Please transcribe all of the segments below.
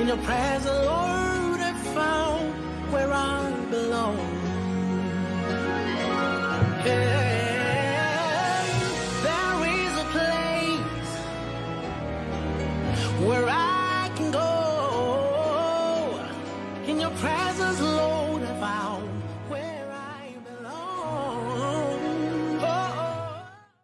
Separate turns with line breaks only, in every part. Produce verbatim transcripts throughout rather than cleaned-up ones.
In your presence, Lord, I found where I belong. Yeah, there is a place where I can go. In your presence, Lord, I found where I belong. Oh, oh.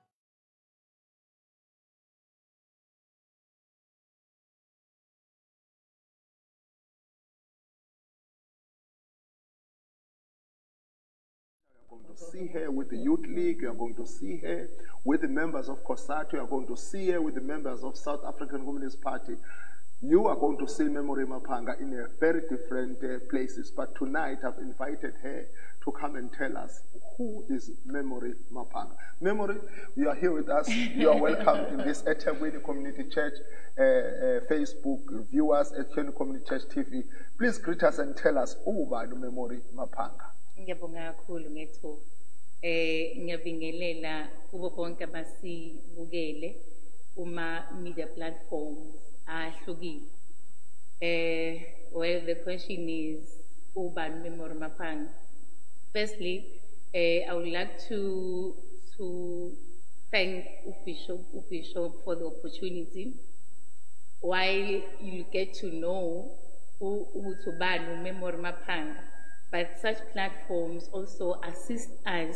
Going to see her with the Youth League, you are going to see her with the members of COSATU, you are going to see her with the members of South African Communist Party. You are going to see Memory Mapanga in a very different uh, places, but tonight I've invited her to come and tell us who is Memory Mapanga. Memory, you are here with us. You are welcome in this eThekwini Community Church uh, uh, Facebook viewers at eThekwini Community Church T V. Please greet us and tell us who is Memory Mapanga.
Ngiyabonga kakhulu ngethuba. Eh ngiyabingelela kubo bonke abasibukele kuma media platforms ahlukile. Eh well, the question is ubani Memory Mapanga. Firstly, eh I would like to to thank Bishop Bishop for the opportunity. While you get to know who who Memory Mapanga, but such platforms also assist us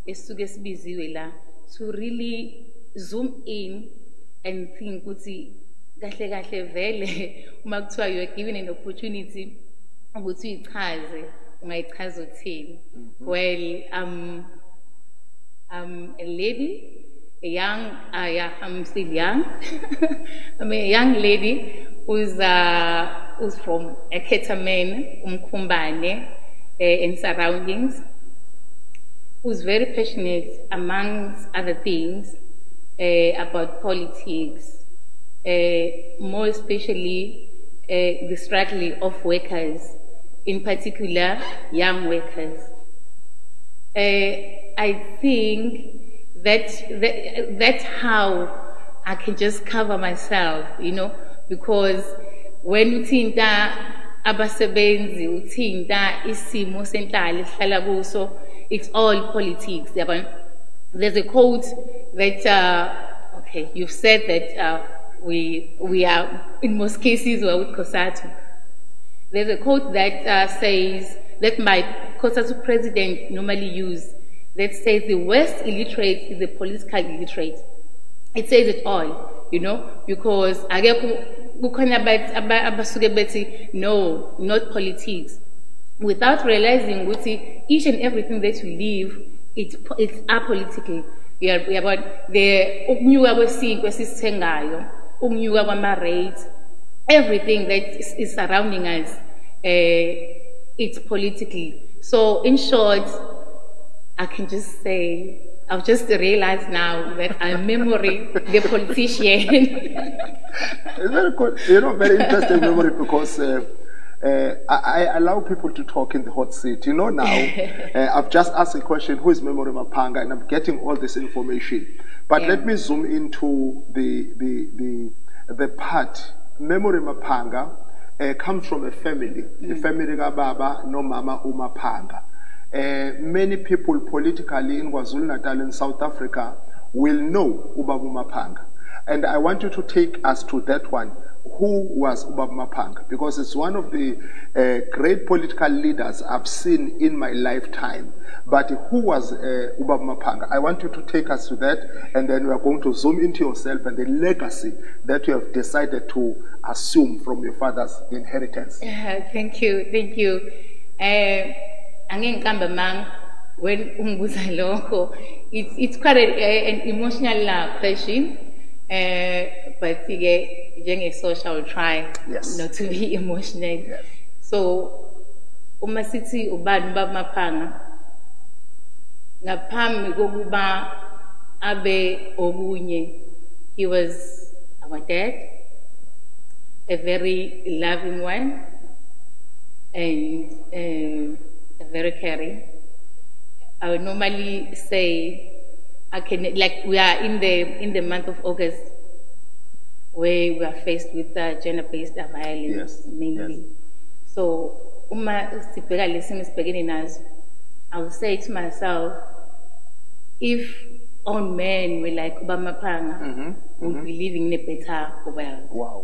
to really zoom in and think ukuthi kahle kahle vele uma kuthiwa you are given an opportunity ukuthi uyichaze ungayichaza uthini. Well, um I'm a lady, a young, uh, yeah, I'm still young. I'm a young lady who's uh, who's from Eketamen, Umkumbane, uh, and surroundings, who's very passionate, amongst other things, uh, about politics, uh, more especially uh, the struggle of workers, in particular young workers. Uh, I think that, that that's how I can just cover myself, you know, because when you think that abasebenzi uthinta isimo senhlalo esihlala kuso, it's all politics. There's a quote that uh, okay, you've said that uh, we we are in most cases we're with COSATU. There's a quote that uh, says that my COSATU president normally use, that says the worst illiterate is the political illiterate. It says it all, you know, because no, not politics. Without realizing each and everything that you live, it's, it's apolitical. We are, we are about the everything that is, is surrounding us, uh, it's politically. So in short, I can just say, I've just realized now that I'm Memory, the politician.
It's very cool, you know, very interesting Memory, because uh, uh, I, I allow people to talk in the hot seat. You know, now uh, I've just asked a question, who is Memory Mapanga, and I'm getting all this information. But yeah. Let me zoom into the the the, the part. Memory Mapanga uh, comes from a family, mm. a family ga baba no mama uMapanga. Uh, many people politically in KwaZulu-Natal in South Africa will know Ubaba uMapanga. And I want you to take us to that one. Who was Ubaba uMapanga? Because it's one of the uh, great political leaders I've seen in my lifetime. But who was uh, Ubaba uMapanga? I want you to take us to that, and then we are going to zoom into yourself and the legacy that you have decided to assume from your father's inheritance.
Uh, thank you, thank you. Uh, when it's it's quite a, a, an emotional uh, question, uh, but again, during a social, I'll try
yes.
not to be emotional.
Yes.
So, umasiti ubani Ubaba Mapanga, ngaphambi kokuba abe okunye, he was our dad, a very loving one, and. Uh, very caring. I would normally say, I can, like we are in the in the month of August. where we are faced with uh, gender-based violence
Yes,
mainly.
yes.
So, uma sibheka lesimo sibhekene nazo, I would say to myself, if all men were like Obama Panga,
Mhm,
would be living in a better world.
Wow.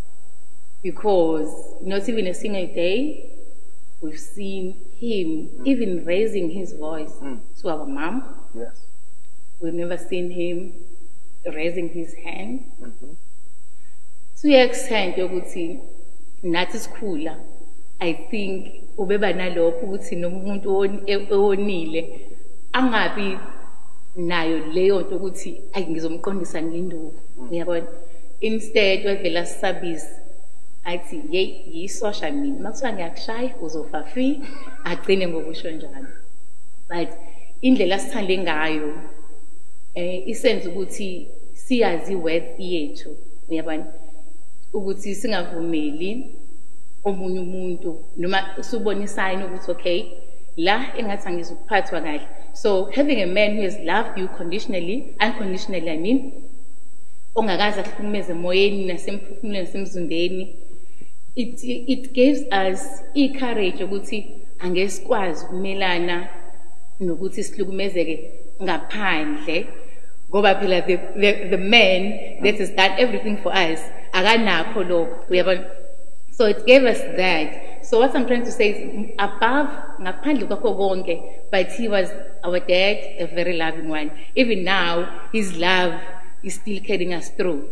Because not even a single day, we've seen him even raising his voice
Mm.
to our mom.
Yes.
We've never seen him raising his hand.
Mhm.
To the extent yokuthi nathi sikhula, I think ubeba nalokho ukuthi noma umuntu owon- e- owonile angabi nayo leyo nto ukuthi ayi ngizomqondisa ngenduku. Uyabona? Instead wavela sisabisa athi hey yisosha mina makuthiwa ngiyakushaya uzofa free agcine ngokusho njalo. But indlela sithande ngayo eh isenza ukuthi siyazi worth yethu. Uyabona? Ukuthi singavumeli omunye umuntu noma usubona sign ukuthi okay la engathi angizukuphathwa kahle. So having a man who has loved you conditionally, unconditionally I mean, ongakaze akuhlukumeze emoyeni nasemphefumulweni nasemzimbeni, it it gives us i-courage ukuthi angeke sikwazi ukumelana nokuthi sihlukumezeke ngaphandle ngoba phela the, the the man that has done everything for us akanakho lokho. Uyabona? So it gave us that. So what I'm trying to say is above ngaphandle kwakho konke, but he was our dad, a very loving one. Even now his love is still carrying us through.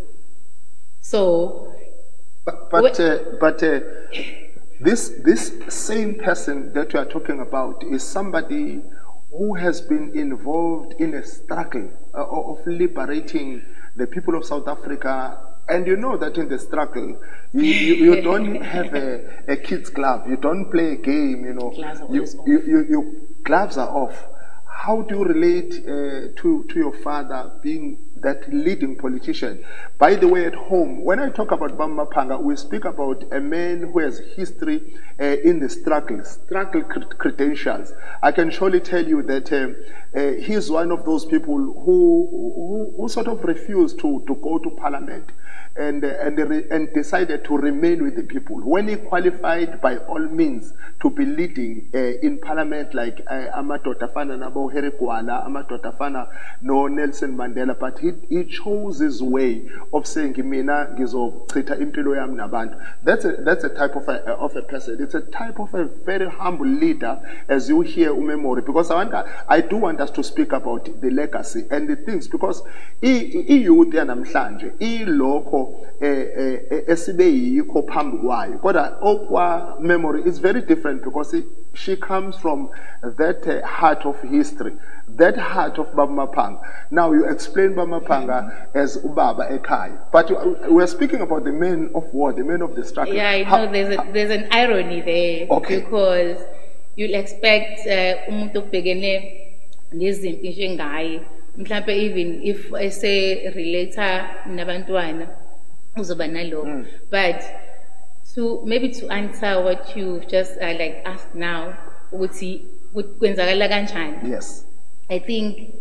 So
But but, uh, but uh, this this same person that you are talking about is somebody who has been involved in a struggle uh, of liberating the people of South Africa. And you know that in the struggle, you, you, you don't have a, a kid's glove. You don't play a game. You know,
Gloves are
you,
always off.
you, you, you gloves are off. How do you relate uh, to to your father being that leading politician? By the way, at home, when I talk about Bamba Panga, we speak about a man who has history uh, in the struggle, struggle cred- credentials. I can surely tell you that uh, uh, he's one of those people who who, who sort of refused to, to go to parliament and uh, and re- and decided to remain with the people. When he qualified, by all means, to be leading uh, in parliament, like uh, Amadoda Fana Nabo Herikwala, Amadoda Fana no Nelson Mandela, but he he chose his way of saying, "Mina ngizochitha impilo yami nabantu." That's a that's a type of a of a person. It's a type of a very humble leader, as you hear Umemory. Because I want I do want us to speak about the legacy and the things, because i youth yanamhlanje i lokho esibe yikho phambi kwayo, kodwa okwa Memory is very different, because it, she comes from that uh, heart of history, that heart of Baba Mapanga. Now you explain Baba Mapanga as Ubaba Ekai, but we are speaking about the men of war, the men of the struggle.
yeah, I
How-
know there's a, there's an irony there.
Okay.
Because you'll expect uh, umuntu obhekene nezinto njengaye, mhlawumbe even if ese relator nabantwana uzoba nalokho. But to maybe to answer what you've just uh, like asked now, ukuthi kwenzakala kanjani?
Yes.
I think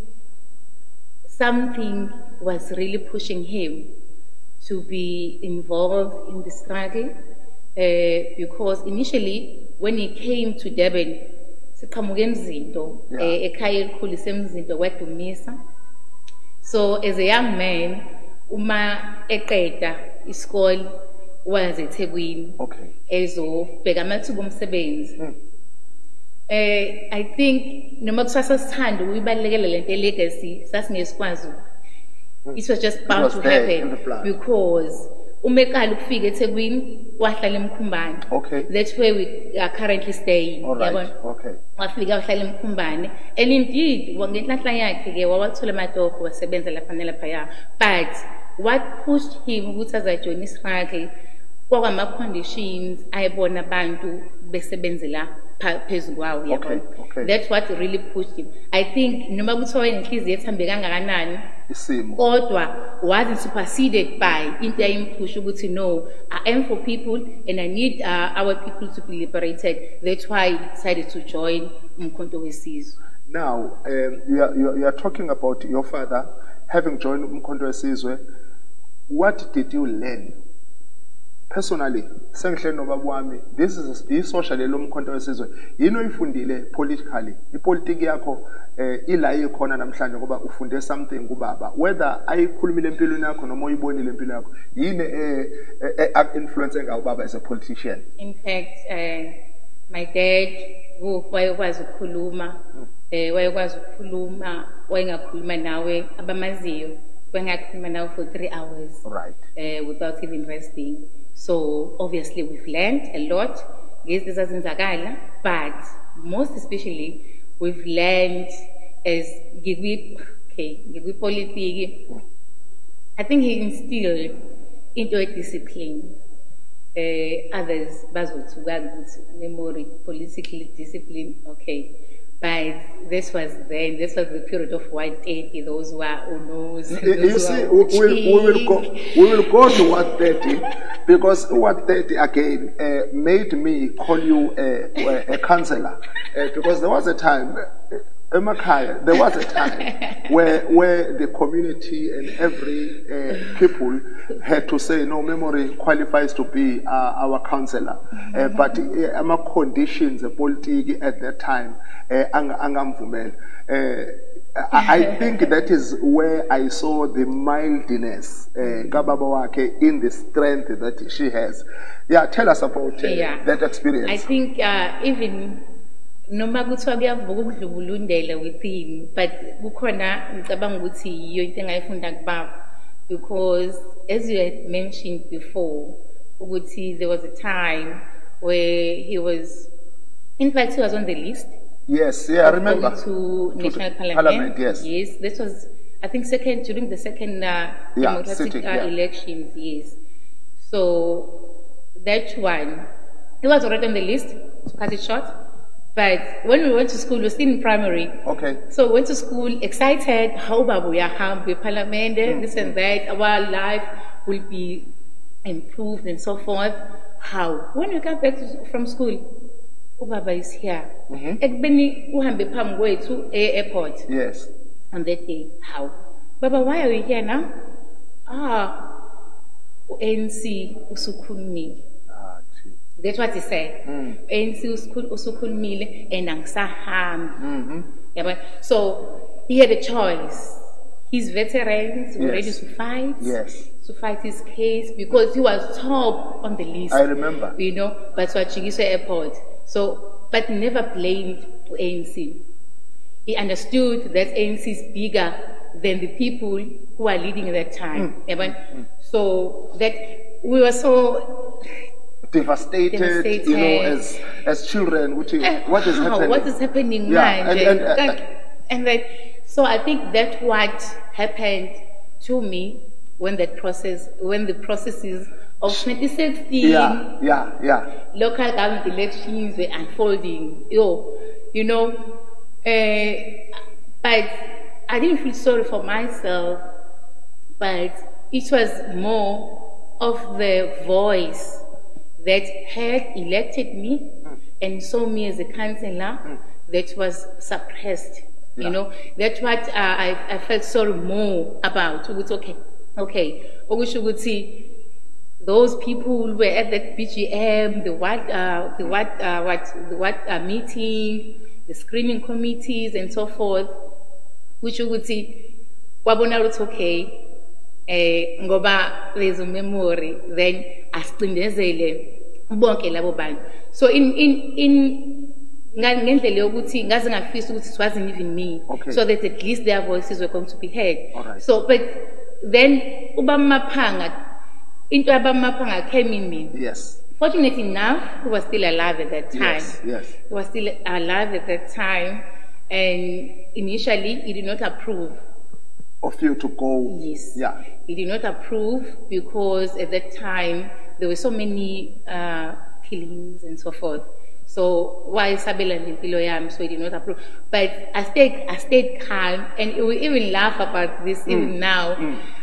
something was really pushing him to be involved in the struggle, uh, because initially when he came to Durban, siqhamuke eMzinto,
Yeah.
eh, ekhaya elikhulisa eMzinto kwaDumisa. So as a young man, uma eqeda isikole waze eThekwini
Okay.
ezobheka amathuba omsebenzi.
Mm.
Eh, I think noma kusasa sithanda ukuyibalekela lento legacy sasingesikwazi. It was just bound
was
to
there in
happen
the plan.
because uma eqala ukufika eThekwini wahlala eMkhumbane.
Okay.
That's where we are currently staying.
All right.
Yabona?
Okay.
Wafika wahlala eMkhumbane, and indeed ngenhlanhla yakhe ke wawathola amadokho wasebenza lapha nalaphaya. But what pushed him ukuthi azajoin istruggle kwakama conditions ayibona abantu besebenzela pha- phezu kwawo,
Okay,
yabona?
okay.
That's what really pushed him. I think noma kuthiwa enhliziyo ethambe kangakanani,
Isimo.
kodwa wasn't superseded by into ayimphusha ukuthi no, I am for people and I need uh, our people to be liberated. That's why he decided to join Umkhonto Wesizwe.
Now, um, you, are, you, are, you are talking about your father having joined Umkhonto Wesizwe. what did you learn? Personally, sengihleli nobaba wami, this is a social lomkhonto wesizwe. Yini oyifundile politically? Ipolitiki yakho eh ila ikhona namhlanje ngoba ufunde something kubaba. Whether ayikhulumile empilweni yakho noma uyibonile empilweni yakho, yini eh influence ngawubaba as a politician?
In fact, uh, my dad who wayekwazi ukukhuluma, eh wayekwazi ukukhuluma, wayengakhuluma nawe abamaziyo, wayengakhuluma nawe for three hours.
Right.
Uh, without even resting. So obviously we've learned a lot, but most especially we've learned as okay, politics. I think he instilled into a discipline. Uh, others, memory, politically discipline, okay. But this was then, this was the period of white thirty, those who are unos.
You see, we, we, will go, we will go to what thirty, because what thirty again uh, made me call you a, a, a counselor. Uh, because there was a time, uh, Emakaya, there was a time where, where the community and every uh, people had to say, no, memory qualifies to be uh, our counselor. Uh, but uh, my conditions, the politics at that time, Uh, uh, I think that is where I saw the mildness uh, in the strength that she has. Yeah, tell us about uh,
yeah.
that experience.
I think uh, even noma kuthiwa kuyavuka ukudlubulundela within, but kukhona ngicabanga ukuthi yiyo into engayifunda kubaba, because as you had mentioned before, ukuthi there was a time where he was, in fact he was on the list.
Yes, yeah, I remember.
To,
to
National Parliament.
Parliament, yes.
Yes, this was, I think, second during the second uh,
yeah,
democratic
sitting,
uh,
yeah.
elections. Yes. So that one, he was already on the list. To cut it short, but when we went to school, we were still in primary.
Okay.
So we went to school excited. How babu ya hambe Parliament, mm. this and that. Our life will be improved and so forth. How? When we got back to, from school. Ubaba is here. Ekubeni uhambe phambi kwethu e-airport.
Yes.
On that day, how? Baba, why are you here now? Ah, u-A N C usukhulumile.
Ah, gee.
That's what he said.
Mm.
U-A N C usukhulumile and angisahambi.
Mm-hmm.
Yeah, so he had a choice. His veterans were
yes.
ready to fight.
Yes.
To fight his case because he was top on the list.
I remember.
You know, but to Chigiso Airport. So, but never blamed A N C. He understood that A N C is bigger than the people who are leading at that time. Mm. Mm. So that we were so
devastated, devastated. You know, as as children. Which is, uh, what is
how?
happening?
What is happening?
Yeah, and, and, uh,
and, and that. So I think that's what happened to me when that process, when the processes of twenty sixteen,
yeah, yeah, yeah.
local government elections were unfolding. Yo, you know, uh, but I didn't feel sorry for myself, but it was more of the voice that had elected me mm. and saw me as a councillor mm. that was suppressed. Yeah. You know, that's what uh, I, I felt sorry more about. It's okay, okay. Those people who were at that B G M, the what, uh, the what, uh, what, the what uh, meeting, the screening committees, and so forth. Which you would see, wabona it's okay. Eh, ngoba there's a memory. Then ascindezele bonke labo bantu. So in in in. Ngendlela yokuthi ngaze ngafisa ukuthi it wasn't even me,
okay.
So that at least their voices were going to be heard.
Right.
So, but then Ubamaphanga, into Ubamaphanga came in me.
Yes.
Fortunately enough, he was still alive at that time.
Yes. Yes.
He was still alive at that time, and initially he did not approve
of you to go.
Yes.
Yeah.
He did not approve because at that time there were so many uh, killings and so forth. So why Sabela and so he did not approve. But I stayed I stayed calm, and we even laugh about this mm. even now. Mm.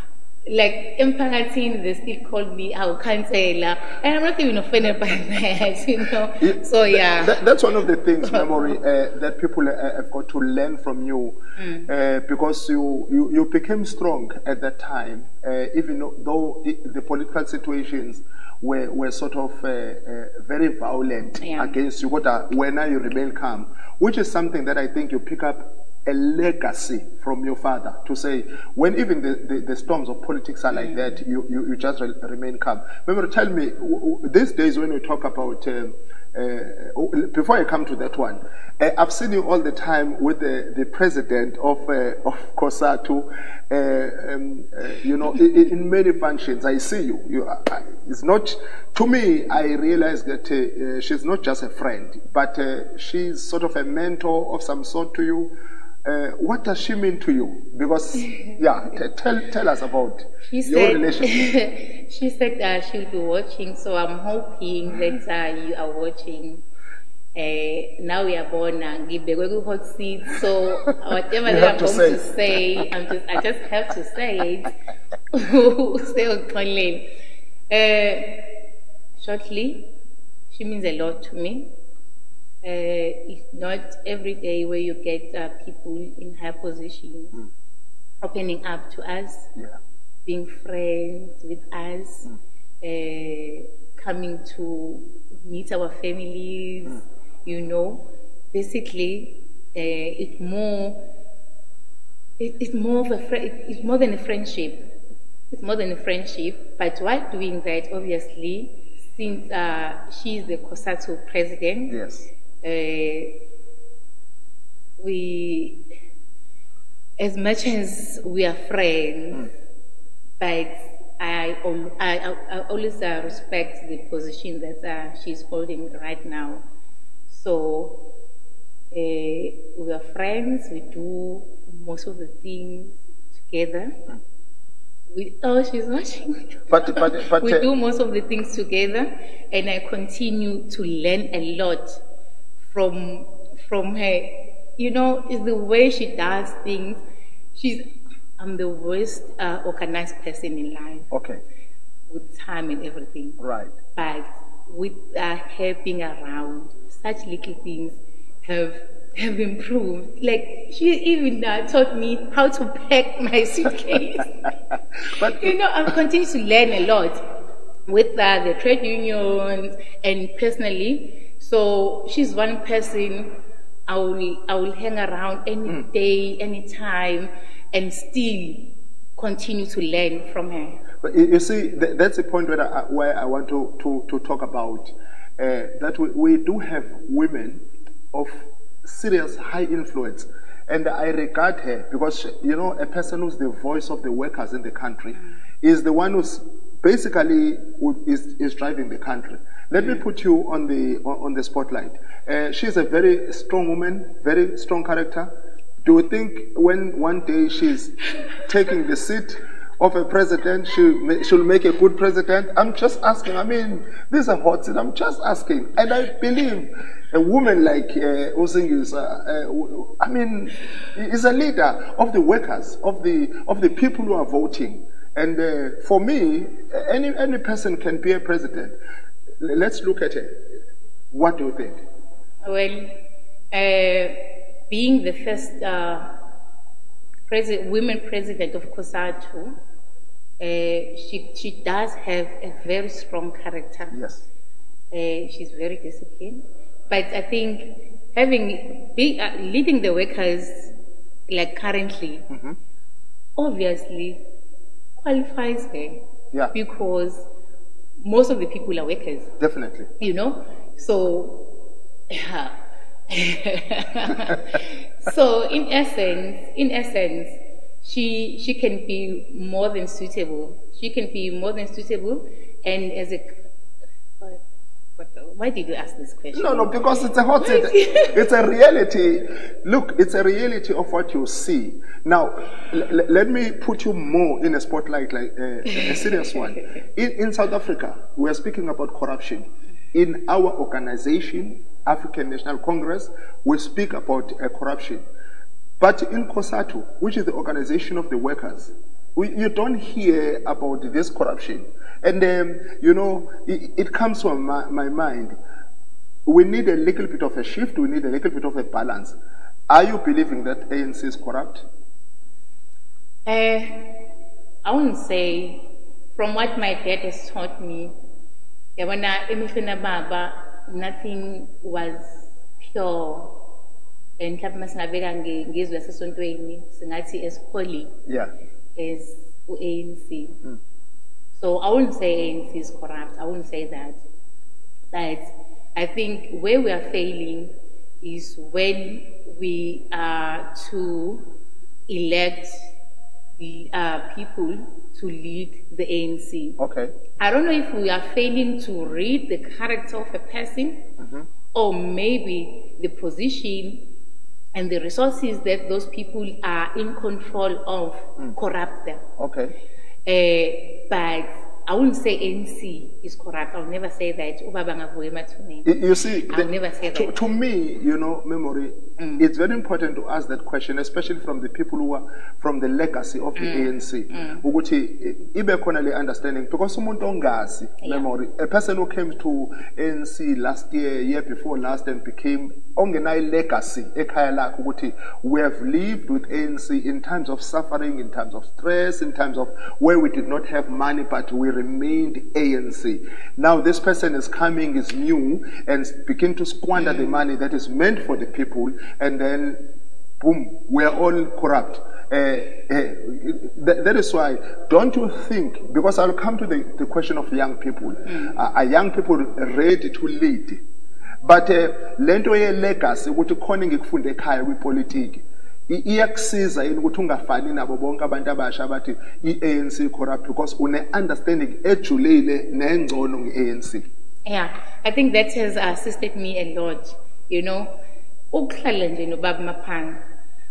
like emphakathini, they still call me our counselor, and I'm not even offended by that, you know.
Yeah,
so yeah,
that, that's one of the things, Memory, uh, that people uh, have got to learn from you,
Mm.
uh, because you, you you became strong at that time, uh, even though it, the political situations were were sort of uh, uh, very violent
Yeah.
against you. But uh, when you remain calm, which is something that I think you pick up a legacy from your father, to say when even the, the, the storms of politics are like that, you, you, you just re- remain calm. Remember, tell me, w- w- these days when you talk about, um, uh, before I come to that one, uh, I've seen you all the time with the, the president of uh, of COSATU, uh, um, uh, you know, in, in many functions. I see you. you uh, it's not, to me, I realize that uh, uh, she's not just a friend, but uh, she's sort of a mentor of some sort to you. Uh, what does she mean to you? Because, yeah, t- tell tell us about
she
your
said,
relationship.
she said uh, she'll be watching, so I'm hoping that uh, you are watching. Uh, now we are born and give the hot seat, so whatever
You
that
have
I'm
to
going
say.
to say, I'm just, I just have to say it. Say it, Colleen. Uh, shortly, she means a lot to me. Uh, it's not every day where you get uh, people in high positions
Mm.
opening up to us,
Yeah.
being friends with us, uh, coming to meet our families, you know. Basically, uh, it's more, it, it's more of a, fri- it's more than a friendship. It's more than a friendship. But while doing that, obviously, since uh, she is the COSATU president,
Yes.
uh, we, as much as we are friends, but I, al- I, I, I always uh, respect the position that uh, she's holding right now. So uh, we are friends. We do most of the things together. We, oh, she's watching.
But but but
we
uh,
do most of the things together, and I continue to learn a lot from from her. You know, it's the way she does things. She's I'm the worst uh, organized person in life
okay,
with time and everything.
right.
But with uh, her being around, such little things have have improved. Like she even uh, taught me how to pack my suitcase.
But
You know, I've continued to learn a lot with uh, the trade unions and personally. So she's one person I will I will hang around any day, any time, and still continue to learn from her.
But you you see, th- that's the point where I, where I want to, to, to talk about, uh, that we, we do have women of serious high influence. And I regard her because, you know, a person who's the voice of the workers in the country is the one who's basically who is, is driving the country. Let me put you on the, on, on the spotlight. Uh, she's a very strong woman, very strong character. Do you think when one day she's taking the seat of a president, she'll, ma- she'll make a good president? I'm just asking. I mean, this is a hot seat. I'm just asking. And I believe a woman like uh, Osing is, uh, uh, I mean, is a leader of the workers, of the of the people who are voting. And uh, for me, any any person can be a president. L- Let's look at it. What do you think?
Well, uh, being the first uh, president, women president of COSATU, uh, she she does have a very strong character.
Yes.
Uh, she's very disciplined. But I think having be, uh, leading the workers like currently,
Mhm.
obviously qualifies her
Yeah.
because most of the people are workers.
Definitely.
You know, so yeah. So in essence, in essence, she she can be more than suitable. She can be more than suitable, and as a what, what the- why did you ask this question?
No, no, because it's a hot seat. It's a reality. Look, it's a reality of what you see. Now, l- l- let me put you more in a spotlight, like uh, a serious one. In, in South Africa, we are speaking about corruption. In our organization, African National Congress, we speak about uh, corruption. But in COSATU, which is the organization of the workers, we, you don't hear about this corruption. And, um, you know, it, it comes from my, my mind. We need a little bit of a shift. We need a little bit of a balance. Are you believing that A N C is corrupt?
Uh, I wouldn't say, from what my dad has taught me, yabona emihlweni baba, nothing was pure. And mhlawumbe masingabeka ngezwi lasesontweni singathi as holy
Yeah.
as u-A N C. So I wouldn't say A N C is corrupt. I wouldn't say that. But I think where we are failing is when we are to elect the uh, people to lead the A N C.
Okay.
I don't know if we are failing to read the character of a person, or maybe the position and the resources that those people are in control of corrupt them.
Okay.
Uh, but I wouldn't say A N C is corrupt. I'll never say that. Ubaba ngavuka emathuneni.
You you see,
I'll
the-
never say
to,
that.
to me, you know, memory, it's very important to ask that question, especially from the people who are from the legacy of the A N C. Ukuthi ibe khona le understanding, because umuntu ongazi,
Yeah.
memory, a person who came to A N C last year, year before last, and became ongenayo legacy ekhaya lakhe ukuthi we have lived with A N C in times of suffering, in times of stress, in times of where we did not have money, but we remained A N C. Now this person is coming, is new, and begin to squander the money that is meant for the people, and then boom, we are all corrupt. Uh, uh, that, that is why, don't you think, because I'll come to the, the question of young people, are, are young people ready to lead? But uh, lento ye legacy ukuthi khona ngikufunde ekhaya kwipolitiki iyakusiza yini ukuthi ungafani nabo bonke abantu abasha abathi i-A N C corrupt, because une understanding ejulile nengcono nge-A N C.
Yeah, I think that has assisted me a lot. You know, ukuhlala nje nobaba Maphanga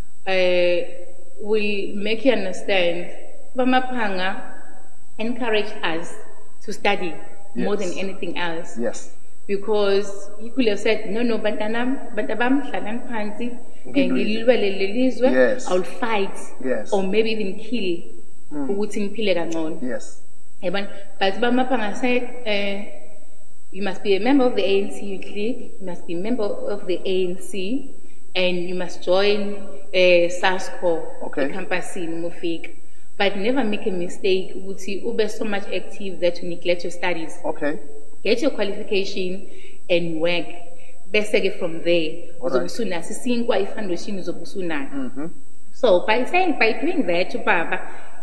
uh, will make you understand. Baba Maphanga encouraged us to study more
Yes.
than anything else.
Yes.
Because he could have said, no, no, bantanam, bantabam, hlalani phansi,
Ngilwele.
ngilwele leli zwe,
Yes.
I'll fight,
Yes.
or maybe even kill, ukuthi ngiphile kangcono.
Yes.
Yabona? But Baba Maphanga said, uh, you must be a member of the A N C you click, you must be a member of the A N C, and you must join uh, SASCO,
Okay.
the campus in Mufik. But never make a mistake, ukuthi ube so much active that you neglect your studies.
Okay.
Get your qualification and work. Bese from there,
All right.
uzobe usunayo sisinkwa i-foundation uzobe usunayo. So by saying, by doing that, ubaba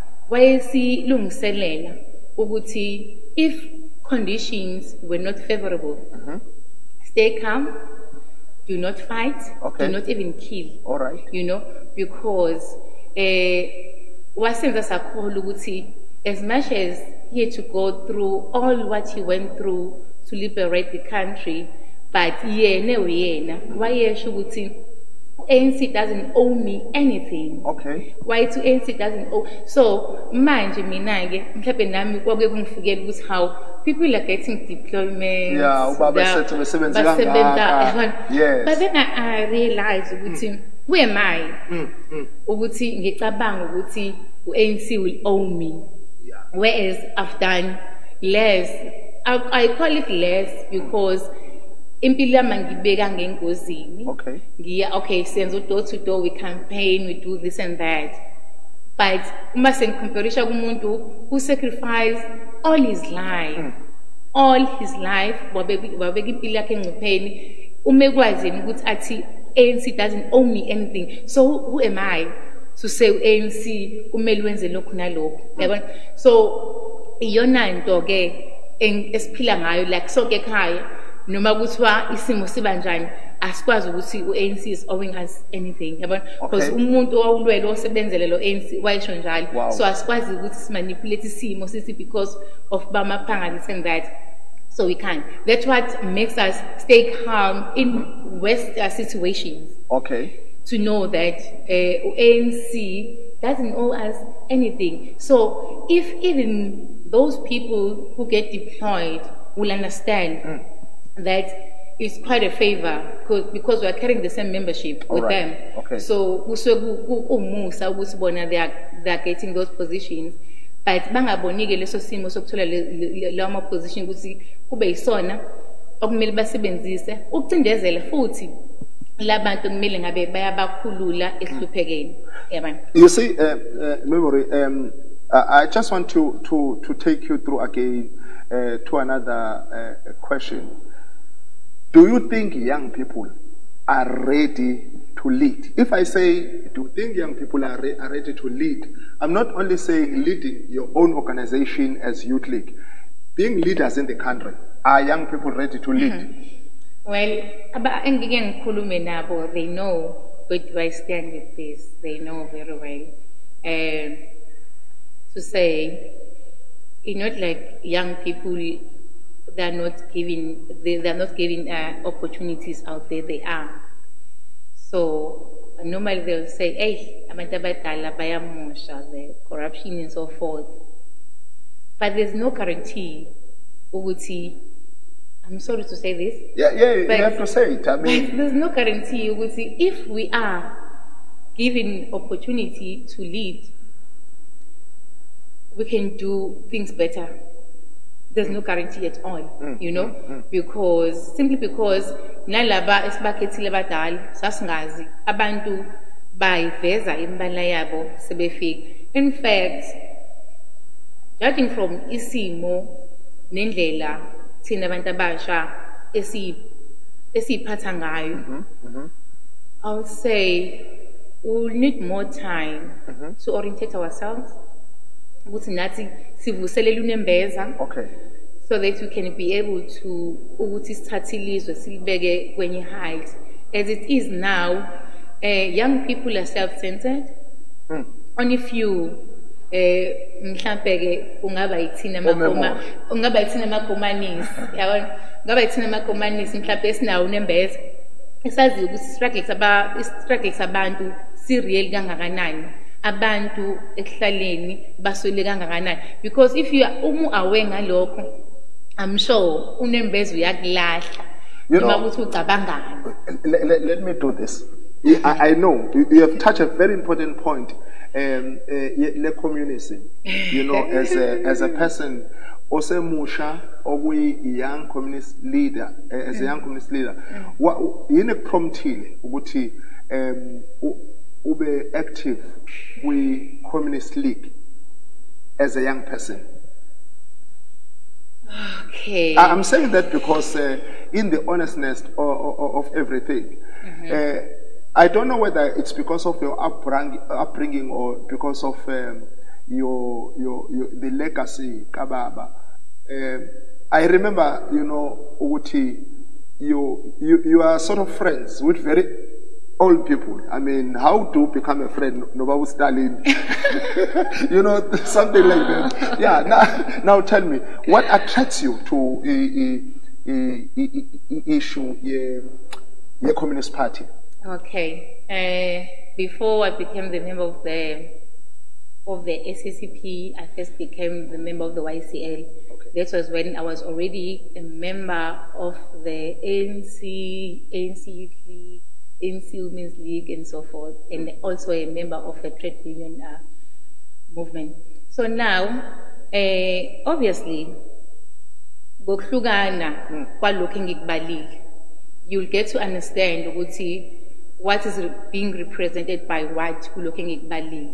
wayesilungiselela ukuthi if conditions were not favorable, stay calm, do not fight,
Okay.
do not even kill.
All right.
You know, because eh wasenza sakholwa ukuthi as much as he had to go through all what he went through to liberate the country, but yena uyena wayesho ukuthi A N C doesn't owe me anything.
Okay.
Why to A N C doesn't owe? So manje mina ke mhlawumbe nami kwake kungifikela ukuthi how people are getting deployment.
Yeah, ubaba
the-
esethi besebenza
basebenza,
kangaka.
yabona?
Yes.
But then I, I realized ukuthi who am I? Ukuthi ngicabanga ukuthi u-A N C will owe me.
Yeah.
Whereas I've done less. I, I call it less because impilo yami ngibeka ngengozini.
Okay.
Ngiya, okay, senza door to door, we campaign, we do this and that. But uma sengicomparisha kumuntu who sacrificed all his life, all his life, wabeka wabeka impilo yakhe engcupheni, uma ekwazini ukuthi athi A N C doesn't owe me anything. So who, who am I to say A N C kumele wenze lokhu nalokhu? Yabona? So iyona into ke eng- esiphila ngayo like sonke ekhaya, noma kuthiwa isimo siba njani asikwazi ukuthi u-A N C is owing us anything, yabona? Because
Okay.
umuntu owawulwele osebenzele lo A N C wayesho njalo.
Wow.
So asikwazi ukuthi simanipulate isimo sithi because of Bamaphanga this and that. So we can't. That's what makes us stay calm in worst uh, situations,
Okay.
to know that uh, A N C doesn't owe us anything. So if even those people who get deployed will understand that it's quite a favor because, because we are carrying the same membership
All
with
right.
them.
Okay.
So kusuke ku- ku- kumusa ukuthi bona they are they are getting those positions, but bangabonike leso simo sokuthola lawo position ukuthi kube yisona okumele basebenzise ukucindezela futhi labantu kumele ngabe bayabakhulula ehluphekeni yabani.
You see, uh, uh, Memory, um, I I just want to, to, to take you through again uh, to another uh, question. Do you think young people are ready to lead? If I say, do you think young people are, re are ready to lead? I'm not only saying leading your own organization as Youth League. Being leaders in the country, are young people ready to lead?
Mm-hmm. Well, engike ngikhulume nabo, they know where do I stand with this. They know very well. Uh, to say, it's not like young people, they are not giving, they, they are not giving uh, opportunities out there. They are. So normally they'll say, "Hey, abantu abadala bayamosha, the corruption and so forth." But there's no guarantee. Uguti, I'm sorry to say this.
Yeah, yeah, you have to say it. I mean,
there's no guarantee. Uguti, if we are given opportunity to lead, we can do things better. There's no guarantee at all, mm, you know, mm, mm. because simply because nalaba esibakhethile abadala sasingazi abantu bayiveza imbala yabo sebefika. In fact, judging from isimo nendlela thina abantu abasha esi esiphatha ngayo, I would say we'll need more time mm-hmm. to orientate ourselves. Ukuthi nathi sivuselele unembeza.
Okay.
So that we can be able to ukuthi sithathe ilizwe silibeke kwenye height. As it is now, uh, young people are self-centered. Mm. Only few mhlambe ke ungaba yithina makoma ungaba yithina makomanisi yabona ungaba yithina makomanisi mhlambe esinawo unembeza esazi ukuthi struggle saba struggle sabantu si real kangakanani abantu ekuhlaleni baswele kangakanani, because if you are umu aware ngalokho, I'm sure unembeza uyakulahla noma ukuthi ucabangani.
Let me do this. I, I know you have touched a very important point. Um, uh, le community, you know, as a as a person, also musha, or we young communist leader, uh, as a young communist leader, what in a promptly, ubuti um, ube active with communist league as a young person.
Okay.
I'm saying that because uh, in the honestness of, of, of everything. Mm-hmm. uh, I don't know whether it's because of your upbringing, upbringing or because of um, your, your your the legacy, Kababa. Um, I remember, you know, Uguti, you you you are sort of friends with very old people. I mean, how to become a friend? Nobabu Stalin, you know, something like that. Yeah. Now, now tell me, what attracts you to a, a, a, a issue, a, a Communist Party?
Okay. Uh, before I became the member of the of the S S C P, I first became the member of the Y C L. Okay. That was when I was already a member of the A N C, A N C Youth League, A N C Women's League, and so forth, and also a member of a trade union uh, movement. So now, uh, obviously, ngokuhlukana kwalokho engikubalile, you'll get to understand ukuthi what is being represented by what looking at Bali.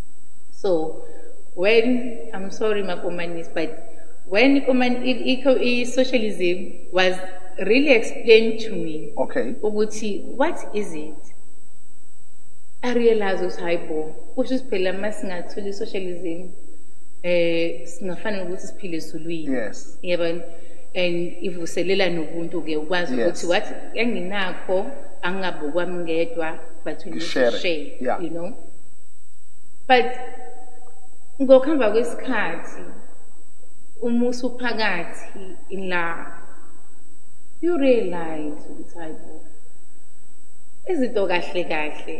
So when, I'm sorry Makomanis, but when socialism was really explained to me,
okay,
what is it? I realized was hypo, which is Pelama to socialism, Snafan Spill Sului.
Yes.
Even and if we selela nobuntu ge once what enginakho angabukwami ngedwa but we need to share,
yeah.
You know. But ngokuhamba kwesikhathi umusu phakathi in la you realize ukuthi hayibo izinto kahle kahle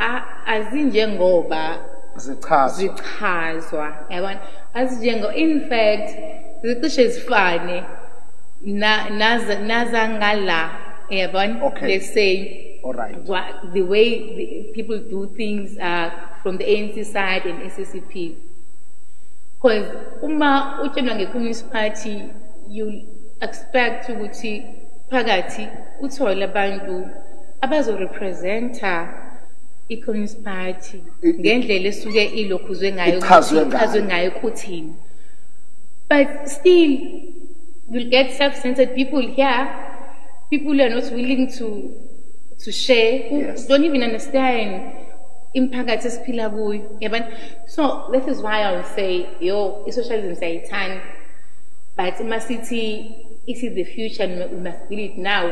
azinjengoba
zichazwa
zichazwa yabona azinjengo in fact zicishe zifane na naza naza ngala yabona
okay.
Let's say
all right
what, the way the people do things uh from the A N C side and S S C P. Because uma utshelwa nge-Communist Party, you expect ukuthi phakathi uthole abantu abazorepresenta i-Communist Party ngendlela esuke ilokhuzwe ngayo
Ichazwe ngayo.
ichazwe ngayo kuthini. But still, you'll get self-centered people here, people who are not willing to to share, who
Yes.
don't even understand impact esiphila kuyo. Yabona? So that is why I would say, yo, i-socialism siyayithanda, but masithi it is the future and we must build it now.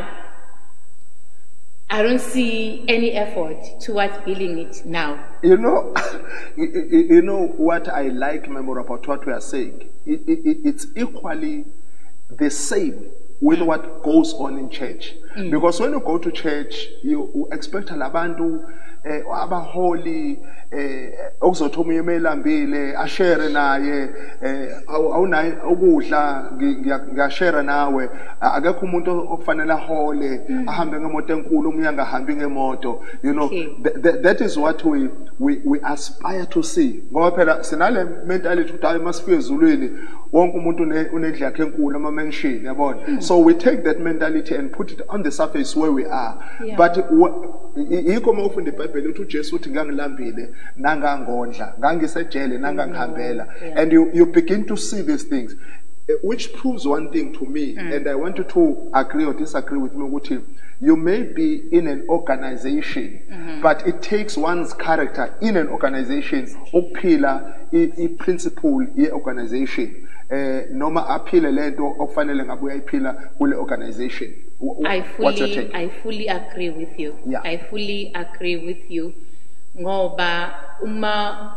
I don't see any effort towards building it now.
You know, you, you- you know what I like, Memor, about what we are saying. It, it, it- it's equally the same with what goes on in church. Because when you go to church, you, you expect abantu eh, abaholi eh okuzothi umuntu emelambile ashare naye eh awu- awunayo ukudla ngi- ngiya- ngiyashare nawe A- akekho umuntu okufanele ahole ahambe ngemoto enkulu umuntu angahambi ngemoto, you know.
Okay.
Th- th- that is what we we we aspire to see. Ngoba phela sinale mentality ukuthi hayi masifike ezulwini wonke umuntu une- unendlu yakhe enkulu ama mansion, yabona. So we take that mentality and put it on the surface where we are.
Yeah.
But wa- i- yikho uma ufunda iBhayibheli uthi uJesu uthi ngangilambile nangangondla ngangisejele nangangihambela,
Yeah.
and you you begin to see these things, eh, which proves one thing to me, and I want you to agree or disagree with me, ukuthi you may be in an organization, but it takes one's character in an organization ukuphila i- i-principle ye-organization, eh noma aphile lento okufanele ngabe uyayiphila kule organization. W- w-
I
what's your
fully,
take?
I fully agree with you.
Yeah.
I fully agree with you. Ngoba uma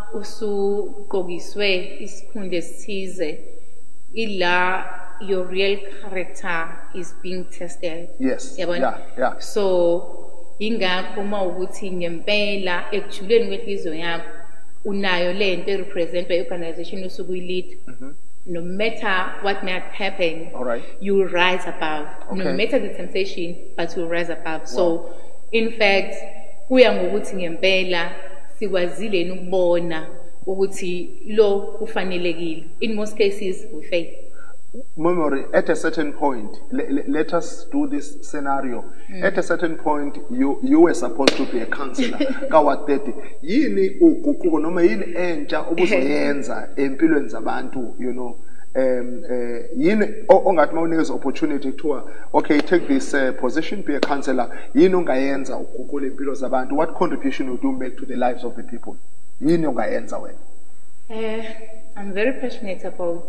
usuqokiswe isikhundla esithize, ila your real character is being tested.
Yes.
Yabona?
Yeah, yeah.
So ingakho uma ukuthi ngempela ekujuleni kwenhliziyo yakho unayo lento erepresentwa i-organization osuke uyi-lead. No matter what might happen,
All right.
you will rise above. No
Okay.
matter the temptation, but you will rise above. So, in fact, kuya ngokuthi ngempela sikwazile yini ukubona ukuthi lo ufanelekile. In most cases, we fail.
Memory, at a certain point, le- le- let us do this scenario. At a certain point, you you were supposed to be a counselor. Kawa thirty. Yini uguquko noma yini entsha obuzoyenza empilweni zabantu, you know. Um, uh, yini o- ongathi mawunikeza opportunity kuthiwa okay, take this uh, position, be a counselor. Yini ongayenza uguqule impilo zabantu? What contribution would you make to the lives of the people? Yini ongayenza wena?
Uh, I'm very passionate about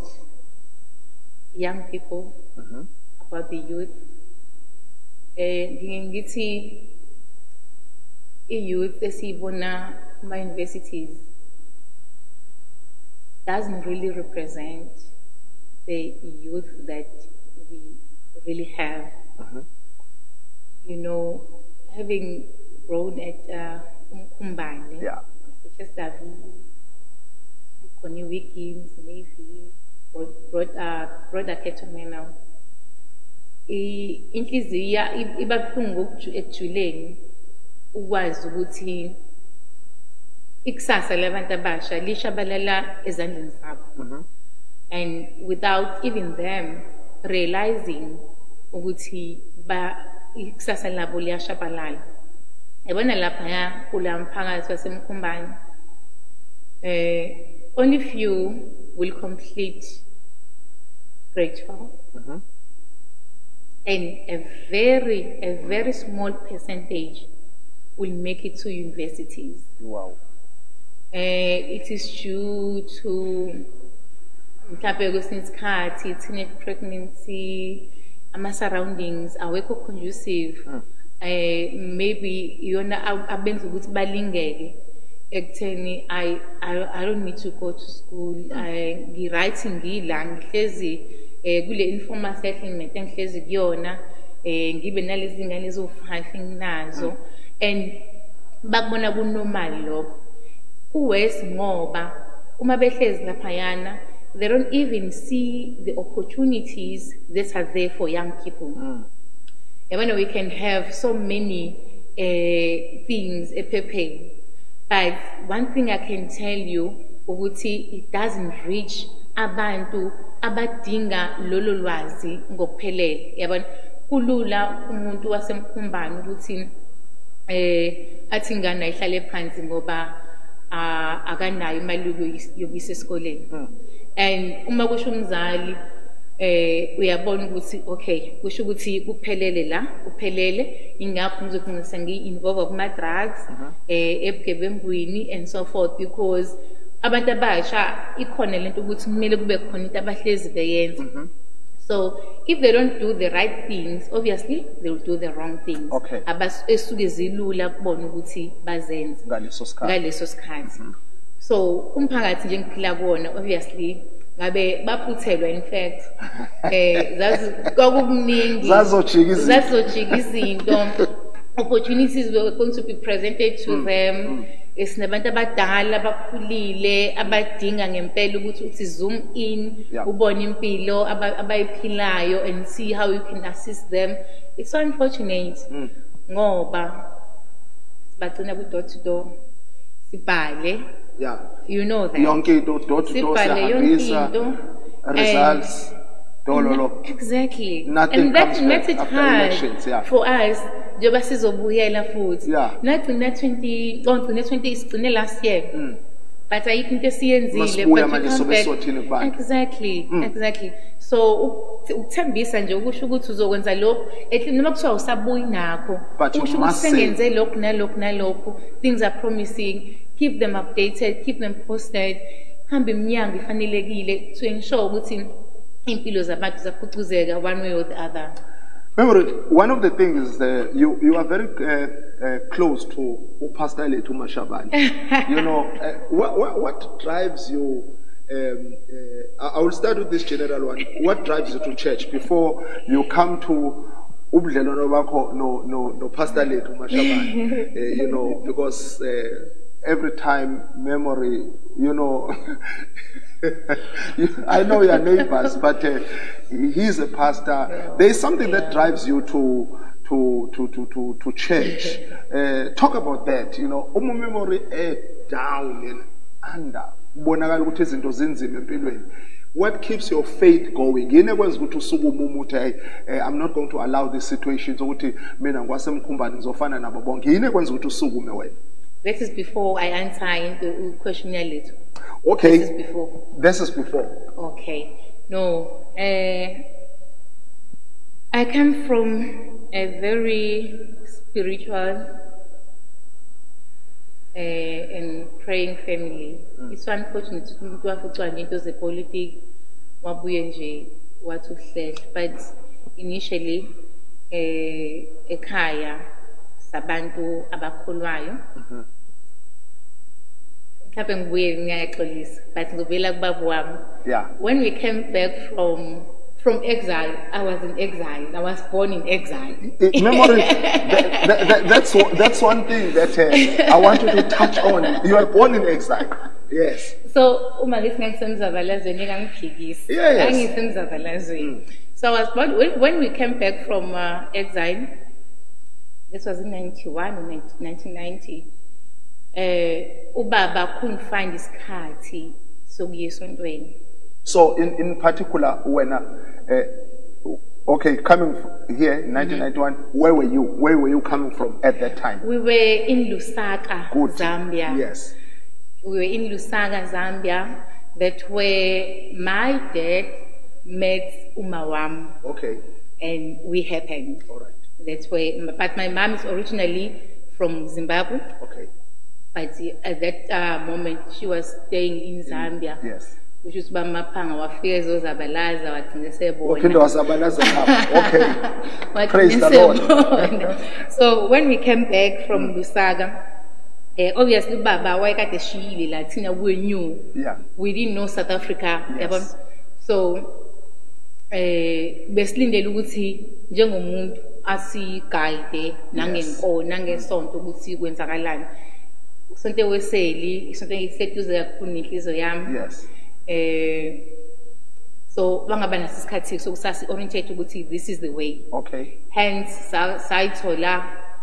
young people, about the youth. Eh, ngithi i-youth esiyibona kuma-universities doesn't really represent the youth that we really have. You know, having grown at uh, Umkhumbane,
Yeah.
Chester, Connie Wiggins, Mayfield, brought uh, brother Ketomena. Inhliziyo iba buhlungu ekujuleni ukwazi ukuthi ikusasa labantu abasha lishabalala ezandleni zabo. And without even them realizing ukuthi ba ikusasa labo liyashabalala. Yabona lapha ya kula mphakathi waseMkhumbane, eh only few will complete grade twelve. And a very, a very small percentage will make it to universities.
Wow.
Uh, it is due to mhlawumbe kwesinye isikhathi teenage pregnancy, ama surroundings awekho conducive. Uh, maybe yona ab- abenza ukuthi balingeke ekutheni I, I I don't need to go to school. I ngi-right ngila ngihlezi eh kule informal settlement engihlezi kuyona eh ngibe nalezi ngane ezo five nginazo, and bakubona kunormal lokho. Uwes ngoba uma behlezi laphayana, they don't even see the opportunities that are there for young people. Yabona, we can have so many uh, things ephepheni, But one thing I can tell you, ukuthi it doesn't reach abantu abadinga lolo lwazi ngokuphelele. Yabona kulula umuntu wasemkhumbani ukuthi eh athi ingane ayihlale phansi ngoba akanayo imali yokuyisa esikoleni. And uma kusho umzali eh uyabona ukuthi okay kusho ukuthi kuphelele la kuphelele ingakho ngizokungisa ngi-involve kuma drugs eh ebugebengwini and so forth, because abantu abasha ikhona lento ukuthi kumele kube khona into abahlezi beyenza. So if they don't do the right things, obviously they will do the wrong things.
Okay.
Abasuke zilula kubona ukuthi bazenze
ngaleso sikhathi.
ngaleso sikhathi. So umphakathi nje ngiphila kuwona obviously ngabe baphuthelwa in fact eh zazi kwakukuningi
zazojika izinto
zazojika izinto opportunities were going to be presented to mm. them. Mm. Esinabantu abadala abakhulile abadinga ngempela ukuthi uthi zoom in
yeah.
ubone impilo abayiphilayo and see how you can assist them. It's so unfortunate mm. ngoba bagcina ku door to door sibhale.
Yeah.
You know that.
Yonke into door to door siyahambisa results dololo.
Exactly.
Nothing
and that
comes
makes it hard
yeah.
for us. Njoba sizobuyela futhi.
Yeah.
Nagcina twenty ngigcina twenty sigcine last year.
Mm.
But ayikho into esiyenzile
but you come back.
Exactly. Mm. Exactly. So ukuthembisa nje ukusho ukuthi uzokwenza lokho ethi noma kuthiwa usabuyi nakho usho ukuthi sengenze lokho nalokho nalokho, things are promising. Keep them updated, keep them posted. Hambe iminyango ifanelekile to ensure ukuthi impilo zabantu zaphucuzeka one way or the other.
Remember, one of the things is uh, you you are very uh, uh, close to Pastor Lethu Mashabane. You know, uh, what, what what drives you? Um, uh, I will start with this general one. What drives you to church before you come to ubudlelwano bakho no no no Pastor Lethu Mashabane? uh, you know, because uh, every time memory, you know. I know you are neighbors, but uh, he's a pastor. There is something that drives you to to to to to, to church. Uh, talk about that. You know, uma memory eh, down and under. Bonakala ukuthi izinto zinzima empilweni. What keeps your faith going? Yini ekwenza ukuthi usukuma umuthi I'm not going to allow this situation ukuthi mina ngwasemkhumbani ngizofana nabo bonke. Yini ekwenza ukuthi usukume wena?
This is before I answer into question yethu.
Okay.
This is before.
This is before.
Okay. No. Uh, I come from a very spiritual uh, and praying family. Mm. It's so unfortunate umuntu wafuthwa into zepolitics wabuye nje wathi uhlehla, but initially eh ekhaya sabantu abakholwayo. Mhm. Mhlawumbe ngibuye ngiyaxolisa, but ngivela kubaba wami.
Yeah.
When we came back from from exile, I was in exile. I was born in exile.
Memory, that, that, that, that's that's one thing that uh, I want you to touch on. You are born in exile. Yes.
So uma ngithi ngisemzabalazweni ngangiphikisa.
Yes.
Ngisemzabalazweni. So I was born when, when we came back from uh, exile. This was in ninety-one or nineteen ninety. Uh, ubaba couldn't find isikhathi sokuya esontweni. So
in in particular when uh, uh, okay, coming here in nineteen ninety-one, mm-hmm. Where were you? Where were you coming from at that time?
We were in Lusaka,
Good.
Zambia.
Yes.
We were in Lusaka, Zambia. That where my dad met Umawam.
Okay.
And we happened.
All right.
That's where, but my mom is originally from Zimbabwe.
Okay.
But at that uh, moment, she was staying in Zambia.
Yes.
Which is by Mapanga, wafika zozabalaza, wathina sebona.
Okay, wazabalaza. Okay. Praise the Lord.
So when we came back from mm. Lusaka, uh, obviously Baba wayekade shiyile la thina we knew.
Yeah.
We didn't know South Africa.
Yes.
So eh besilindele ukuthi njengomuntu asiguide nangenko nangesonto ukuthi kwenzakalani. Sonke weseli isonto iseduze kakhulu nenhliziyo yami.
Yes.
Eh so bangaba nasikhathi sokusasi orientate ukuthi this is the way.
Okay.
Hence sayithola